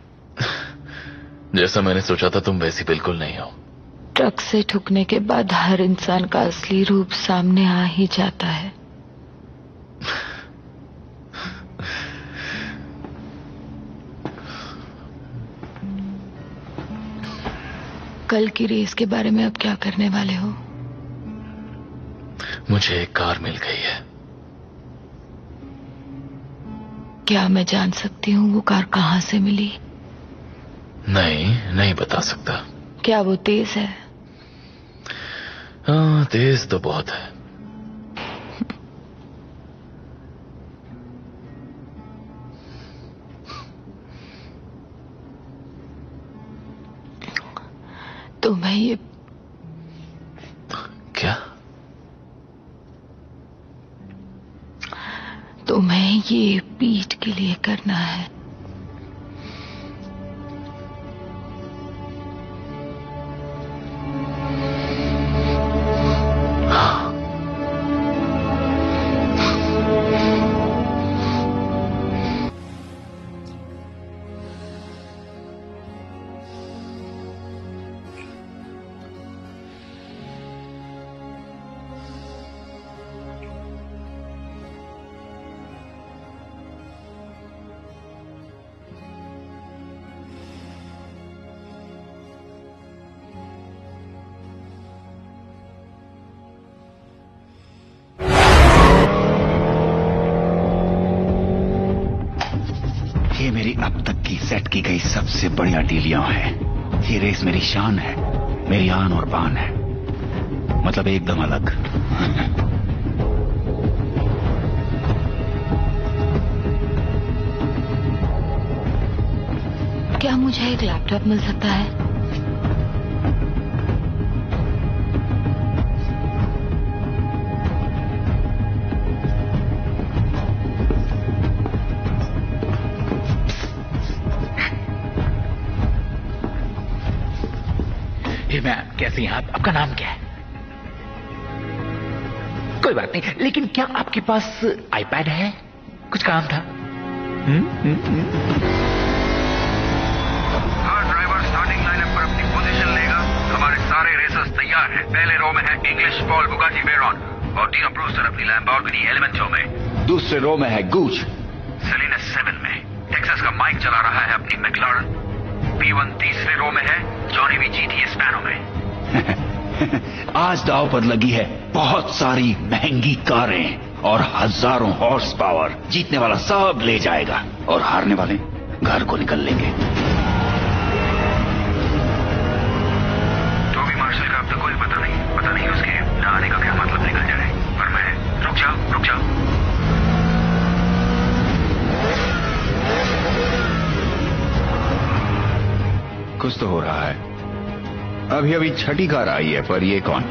जैसा मैंने सोचा था तुम वैसी बिल्कुल नहीं हो। ट्रक से ठुकने के बाद हर इंसान का असली रूप सामने आ ही जाता है। कल की रेस के बारे में अब क्या करने वाले हो? मुझे एक कार मिल गई है। क्या मैं जान सकती हूँ वो कार कहाँ से मिली? नहीं, नहीं बता सकता। क्या वो तेज है? हाँ, तेज तो बहुत है। तुम्हें ये तुम्हें ये पीठ के लिए करना है। ये मेरी अब तक की सेट की गई सबसे बढ़िया डीलियां हैं। ये रेस मेरी शान है, मेरी आन और बान है, मतलब एकदम अलग। क्या मुझे एक लैपटॉप मिल सकता है? हे मैम, कैसी हैं आप? आपका नाम क्या है? कोई बात नहीं, लेकिन क्या आपके पास आईपैड है? कुछ काम था। हम्म हम्म हाँ, ड्राइवर स्टार्टिंग लाइनअप पर अपनी पोजीशन लेगा। हमारे सारे रेसर्स तैयार हैं। पहले रो में है इंग्लिश पॉल बुगाटी वेरॉन और डीनो ब्रूस्टर अपनी लैम्बोर्गिनी एलिमेंटो में। दूसरे रो में है गूच सेलिना सेवन में। टेक्सास का माइक चला रहा है अपनी मैक्लारन। पी वन तीसरे रो में है। जॉनी भी जीटी स्पैनो में। आज दाव पर लगी है बहुत सारी महंगी कारें और हजारों हॉर्स पावर। जीतने वाला सब ले जाएगा और हारने वाले घर को निकल लेंगे। टोबी मार्शल का अब तक कोई पता नहीं। पता नहीं उसके न आने का क्या मतलब निकल जाए। पर मैं रुक जाओ रुक जाओ। कुछ तो हो रहा है। अभी अभी छठी कार आई है, पर ये कौन?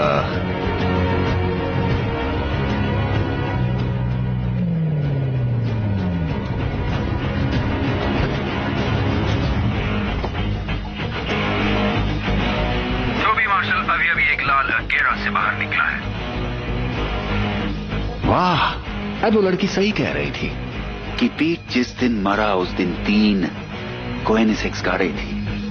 टोबी मार्शल अभी अभी एक लाल गेरा से बाहर निकला है। वाह, अब वो लड़की सही कह रही थी कि पीट जिस दिन मरा उस दिन तीन कोएनिसेक्स गाड़ी थी।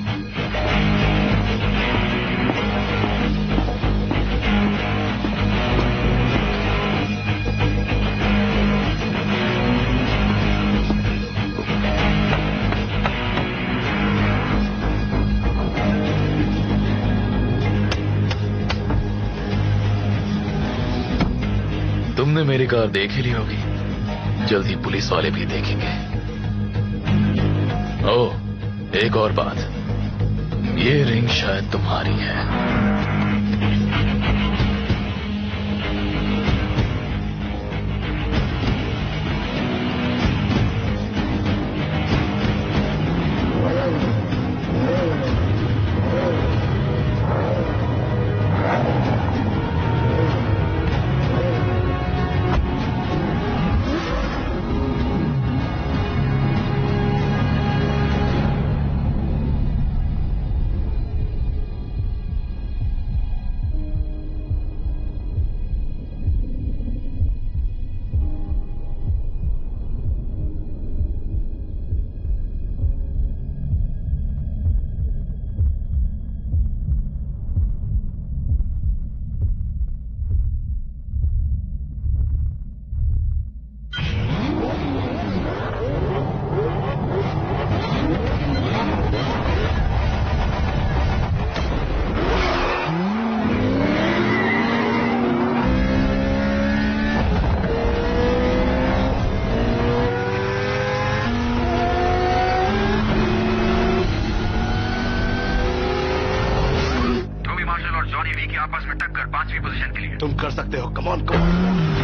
तुमने मेरी कार देख ही ली होगी, जल्दी पुलिस वाले भी देखेंगे। ओह, एक और बात, ये रिंग शायद तुम्हारी है। तुम कर सकते हो। Come on come on.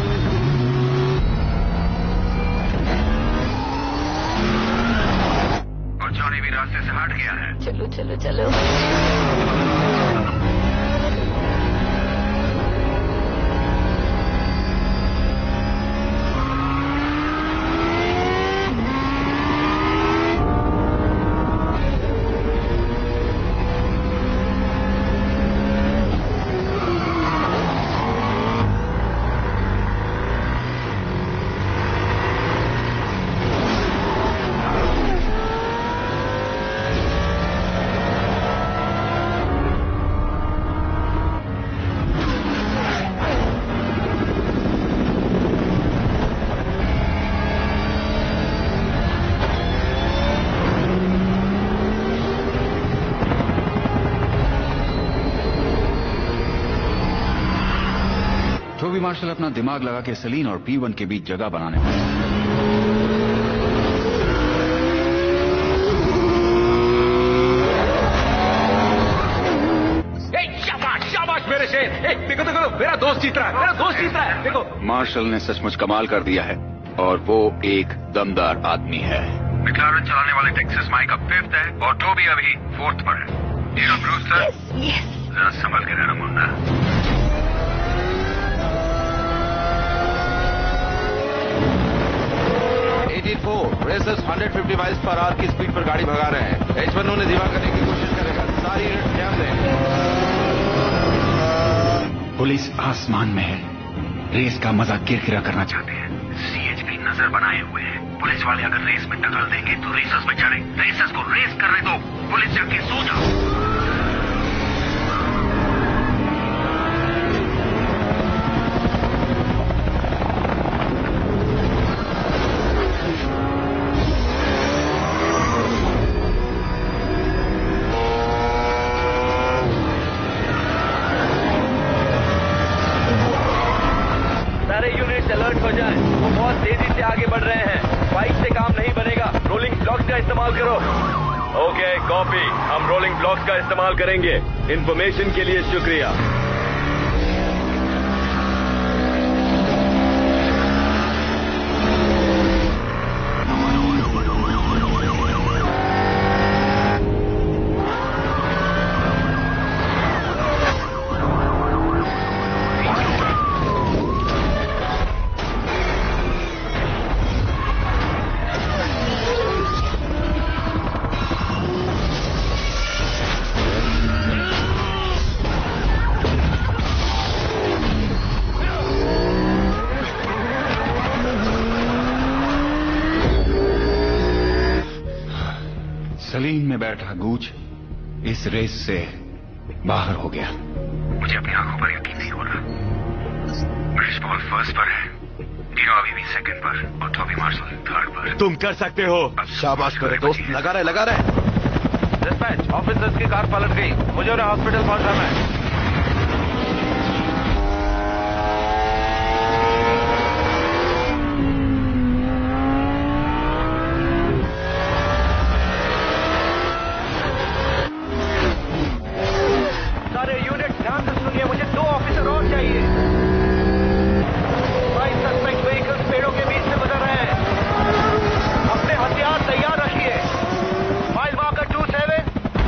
और जॉनी भी रास्ते से हट गया है। चलो चलो चलो। मार्शल अपना दिमाग लगा के सलीन और पी वन के बीच जगह बनाने वाला। शाबाश शाबाश मेरे शेर। ए, देखो देखो मेरा दोस्त जीत रहा है, मेरा दोस्त जीत रहा है। देखो मार्शल ने सचमुच कमाल कर दिया है और वो एक दमदार आदमी है। मैक्लारेन चलाने वाले टेक्सास माइक अब फिफ्थ है और टोबी अभी फोर्थ पर है। डीनो ब्रूस्टर, जरा संभल के रहना मुन्ना। चौरासी रेसर्स एक सौ पचास माइल्स पर आवर की स्पीड पर गाड़ी भगा रहे हैं। एच वन उन्हें धीमा करने की कोशिश करेगा। सारी यूनिट ध्यान दें। पुलिस आसमान में है, रेस का मजा किरकिरा करना चाहते हैं। सीएचपी नजर बनाए हुए हैं। पुलिस वाले अगर रेस में टक्कर देंगे तो रेसर्स में चढ़े। रेसर्स को रेस करने दो, पुलिस जाके सो जाओ। सारे यूनिट्स अलर्ट हो जाएं। वो बहुत तेजी से आगे बढ़ रहे हैं। बाइक से काम नहीं बनेगा, रोलिंग ब्लॉक्स का इस्तेमाल करो। ओके कॉपी, हम रोलिंग ब्लॉक्स का इस्तेमाल करेंगे। इन्फॉर्मेशन के लिए शुक्रिया। सलीम में बैठा गूंज इस रेस से बाहर हो गया। मुझे अपनी आंखों पर यकीन नहीं हो रहा। ब्रिटिश बॉल फर्स्ट पर है, डीनो अभी भी सेकंड पर और टॉबी मार्शल थर्ड पर। तुम कर सकते हो। शाबाश मेरे दोस्त, लगा रहे लगा रहे। डिस्पैच, ऑफिसर्स की कार पलट गई। मुझे उन्हें हॉस्पिटल पहुंचाना है। सारे यूनिट ध्यान से सुनिए, मुझे दो ऑफिसर और चाहिए। बाईस सस्पेक्ट व्हीकल्स पेड़ों के बीच से गुजर रहे हैं। अपने हथियार तैयार रखिए। Mile marker two seven.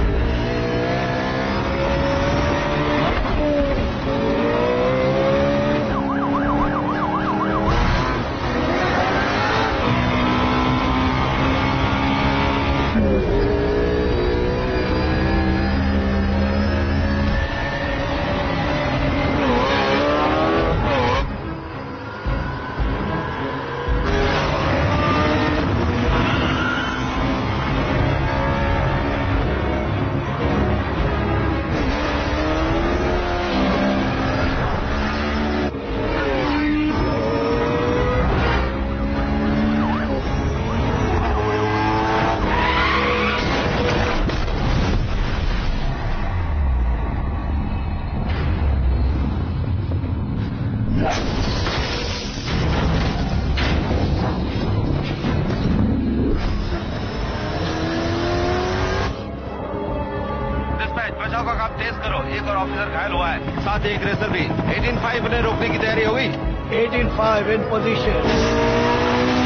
बचाव का काम तेज करो। एक और ऑफिसर घायल हुआ है, साथ ही एक रेसर भी। अठारह फाइव ने रोकने की तैयारी हो गई। अठारह फाइव इन पोजीशन।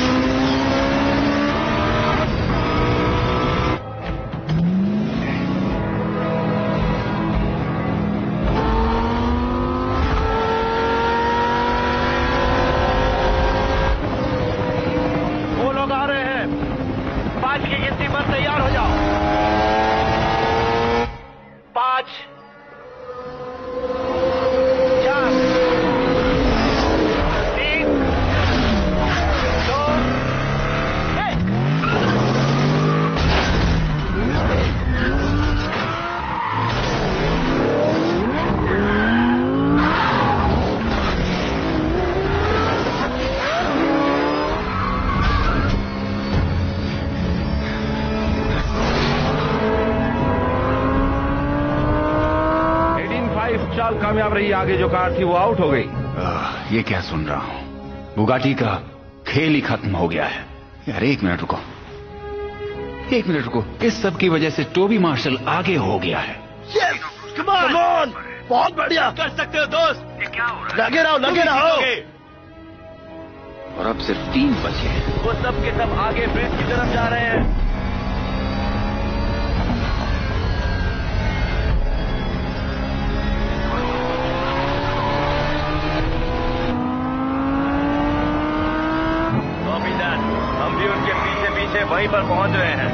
वो लोग आ रहे हैं। पांच की गिनती पर तैयार हो जाओ। पांच, चार, तीन, दो, एक। चाल कामयाब रही। आगे जो कार थी वो आउट हो गई। ये क्या सुन रहा हूं? बुगाटी का खेल ही खत्म हो गया है। यार एक मिनट रुको, एक मिनट रुको। इस सब की वजह से टोबी मार्शल आगे हो गया है। Yes! Come on! Come on! बहुत बढ़िया, कर सकते हो दोस्त। ये क्या हो रहा है? लगे रहो, लगे रहो। और अब सिर्फ तीन बचे हैं। वो सब के सब आगे ब्रिज की तरफ जा रहे हैं। हम भी उनके पीछे पीछे वहीं पर पहुंच रहे हैं।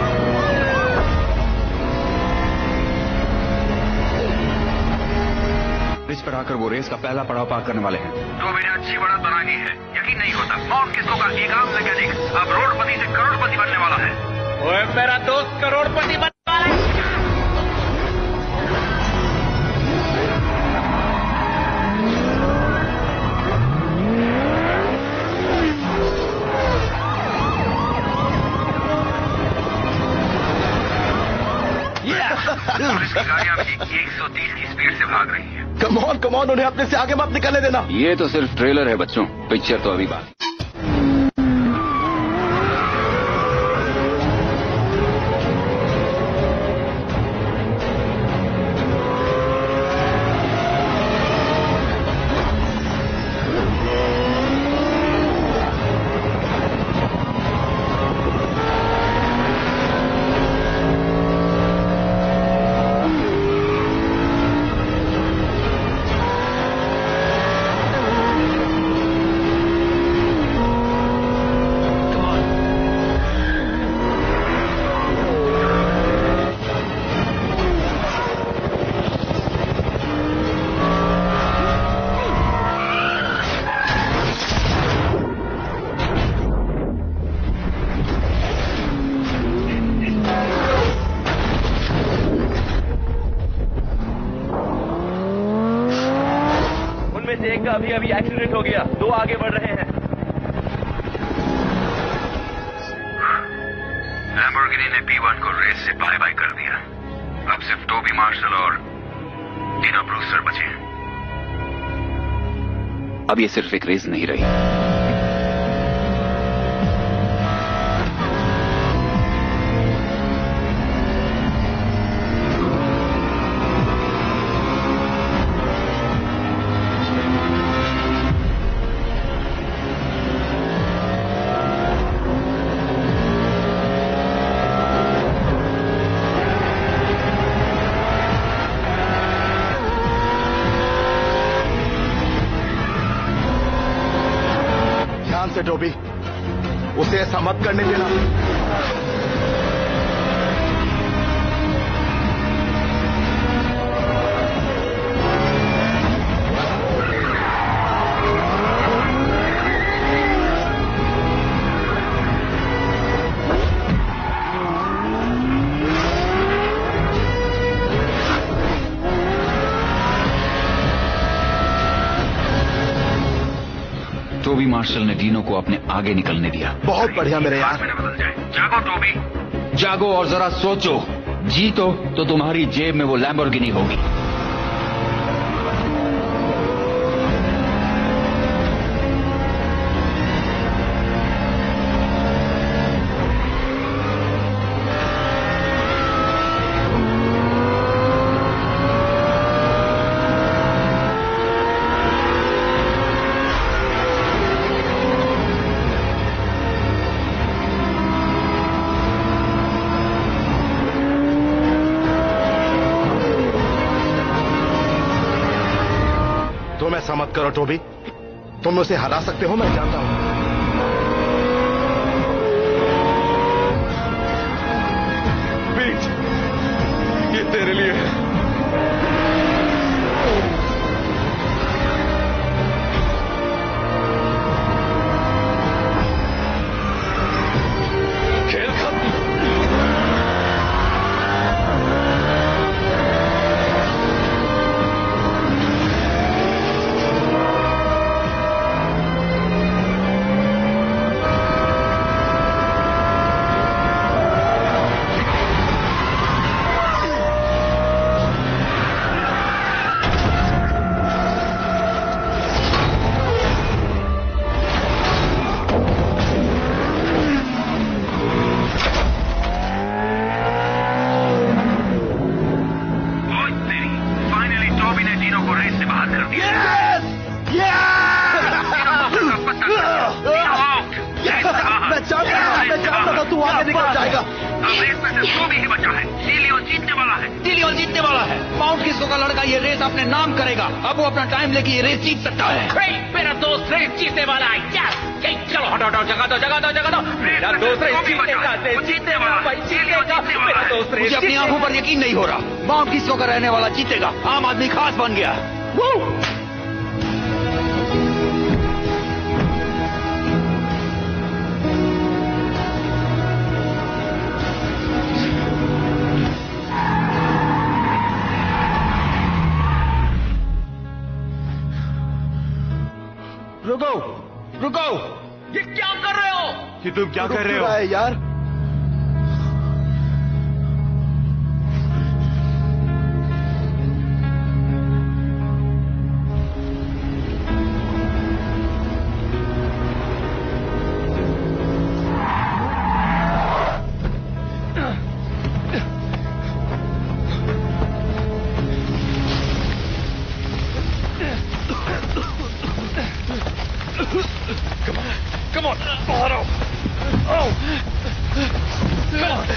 ब्रिज पर आकर वो रेस का पहला पड़ाव पार करने वाले हैं। तो मैंने अच्छी बढ़त बना दी है, यकीन नहीं होता। माउंट किस्को का एक आम मैकेनिक अब रोडपति से करोड़पति बनने वाला है। ओए मेरा दोस्त करोड़पति बनने वाला है। पुलिस की गाड़ियां भी एक सौ तीस की स्पीड से भाग रही हैं। कमॉन कमॉन, उन्हें अपने से आगे मत निकलने देना। ये तो सिर्फ ट्रेलर है बच्चों, पिक्चर तो अभी बाकी। एक का अभी अभी एक्सीडेंट हो गया, दो आगे बढ़ रहे हैं। लैम्बोर्गिनी ने पी वन को रेस से बाय बाय कर दिया। अब सिर्फ टोबी मार्शल और डीनो ब्रूस्टर बचे हैं। अब ये सिर्फ एक रेस नहीं रही। से टोबी, उसे ऐसा मत करने देना। टोबी मार्शल ने डीनो को अपने आगे निकलने दिया। बहुत बढ़िया मेरे यार। बदल जाए। जागो टोबी, जागो और जरा सोचो। जीतो तो तुम्हारी जेब में वो लैम्बोर्गिनी होगी। तुम ऐसा मत करो टोबी, तुम उसे हरा सकते हो, मैं जानता हूं। पीट, ये तेरे लिए है। खेल खत्म। जीतने वाला है। डिलियन जीतने वाला है। माउंट किस्को का लड़का ये रेस अपने नाम करेगा। अब वो अपना टाइम लेके ये रेस जीत सकता है। मेरा दोस्त रेस जीतने वाला है। चलो हटो हटो, जगह दो जगह दो जगह दो। मेरा दोस्त रेस जीतेगा, जीतने वाला भाई जीतेगा। मेरा दोस्त रेस। मुझे अपनी आंखों पर यकीन नहीं हो रहा। माउंट किस्को का रहने वाला जीतेगा। आम आदमी खास बन गया। रुको रुको, ये क्या कर रहे हो? ये तुम क्या कर रहे हो यार? Come on, Otto. Oh, come on.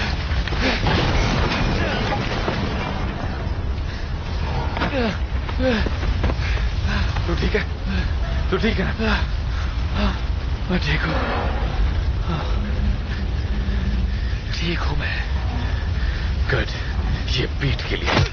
तू ठीक है? तू ठीक है ना? मैं ठीक हूँ। ठीक हूँ मैं। गुड, ये बीट के लिए।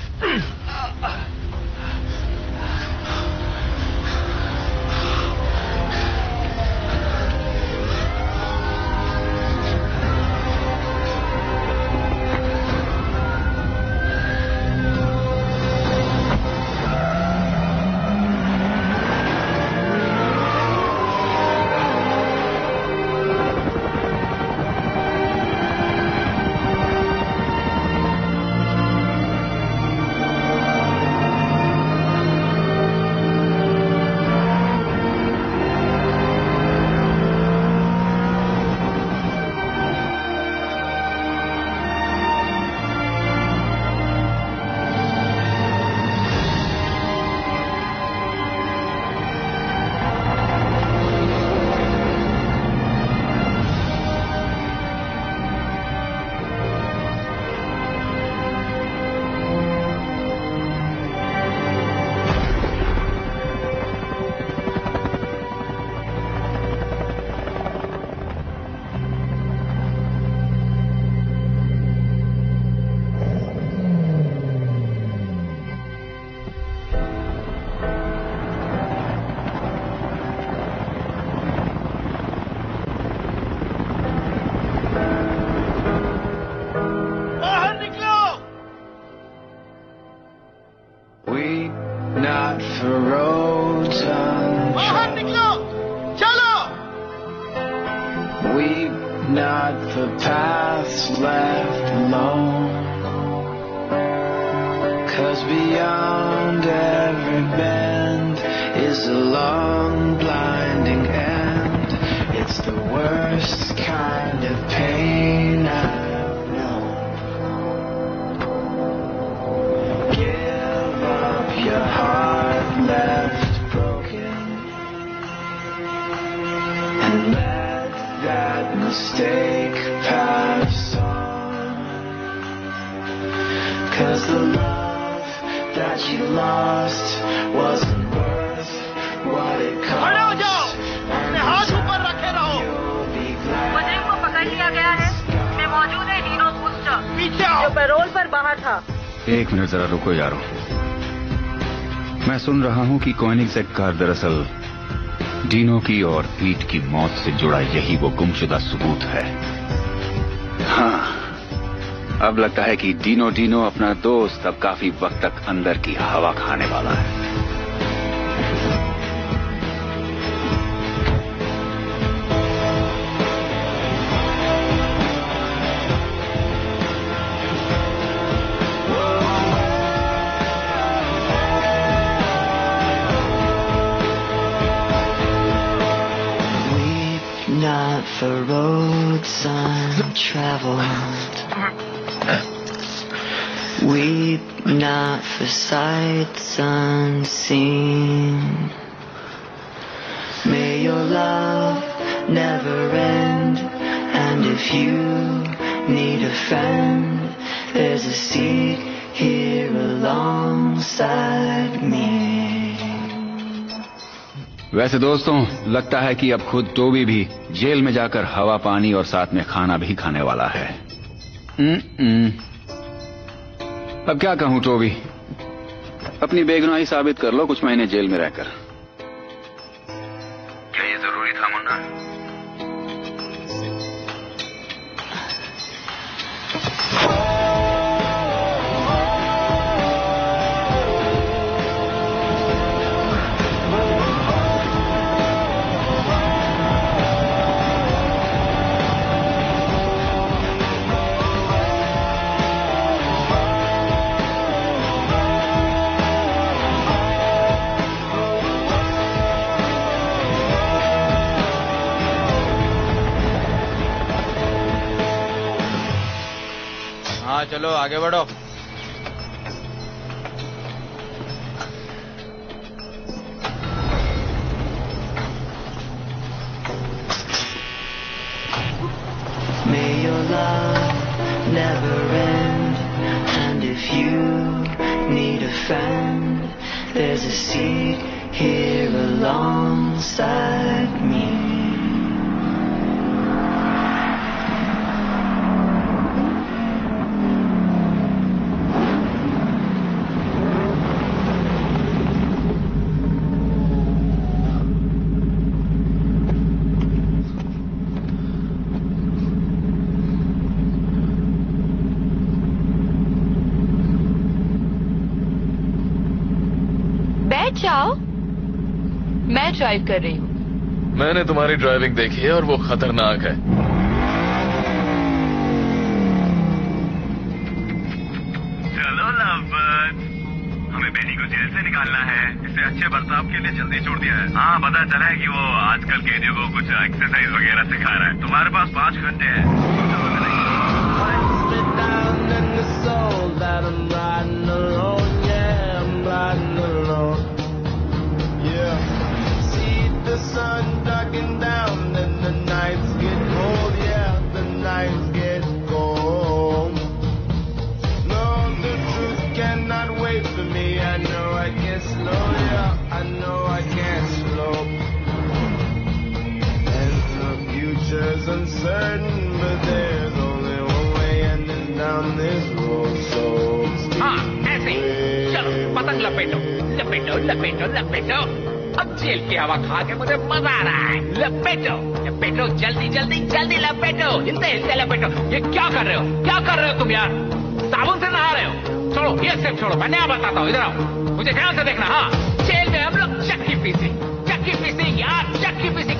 Not the paths left alone, 'cause beyond every bend is a long blinding end. It's the worst kind of pain I've known. Give up your heart left broken and let that mistake pass on, 'cause the love that you lost wasn't worth what it cost. खड़े हो जाओ, अपने हाथ ऊपर रखे रहो। मुझे को पकड़ लिया गया है। मैं मौजूद है डीनो बूस्टर, पीछे आओ। जो पैरोल पर बाहर था। एक मिनट जरा रुको यारो। मैं सुन रहा हूं कि कोएनिग्सेक कार दरअसल डीनो की और पीट की मौत से जुड़ा यही वो गुमशुदा सबूत है। हाँ, अब लगता है कि डीनो डीनो अपना दोस्त अब काफी वक्त तक अंदर की हवा खाने वाला है। Not for roads untraveled, weep not for sights unseen. May your love never end, and if you need a friend, there's a seat here alongside me. वैसे दोस्तों, लगता है कि अब खुद टोबी भी जेल में जाकर हवा पानी और साथ में खाना भी खाने वाला है। अब क्या कहूं टोबी, अपनी बेगुनाही साबित कर लो कुछ महीने जेल में रहकर। क्या ये जरूरी था मुन्ना? हाँ चलो आगे बढ़ो। May your love never end, and if you need a friend, there's a seat here alongside me. जाओ, मैं ड्राइव कर रही हूँ। मैंने तुम्हारी ड्राइविंग देखी है और वो खतरनाक है। चलो लवबर्ड, हमें बेनी को जेल से निकालना है। इसे अच्छे बर्ताव के लिए जल्दी छोड़ दिया है। हाँ, पता चला है कि वो आजकल कैदियों को कुछ एक्सरसाइज वगैरह सिखा रहा है। तुम्हारे पास पांच घंटे हैं। The sun darking down and the nights get cold, yeah, the nights get cold. No, the truth cannot wait for me. I know I can't slow, yeah, I know I can't slow. And the future's uncertain, but there's only one way ending down this road, so हाँ, ऐसे चलो पतंग लपेटो, लपेटो, लपेटो, लपेटो। अब jail की हवा खा के मुझे मजा आ रहा है। लपेटो, लपेटो, जल्दी जल्दी जल्दी लपेटो, हिलते हिलते लपेटो। ये क्या कर रहे हो? क्या कर रहे हो तुम यार? साबुन से नहा रहे हो? छोड़ो, ये सिर्फ छोड़ो, मैं नया बताता हूँ। इधर आओ, मुझे ध्यान से देखना। हाँ, जेल में हम लोग चक्की पीसी, चक्की पीसी यार, चक्की पीसी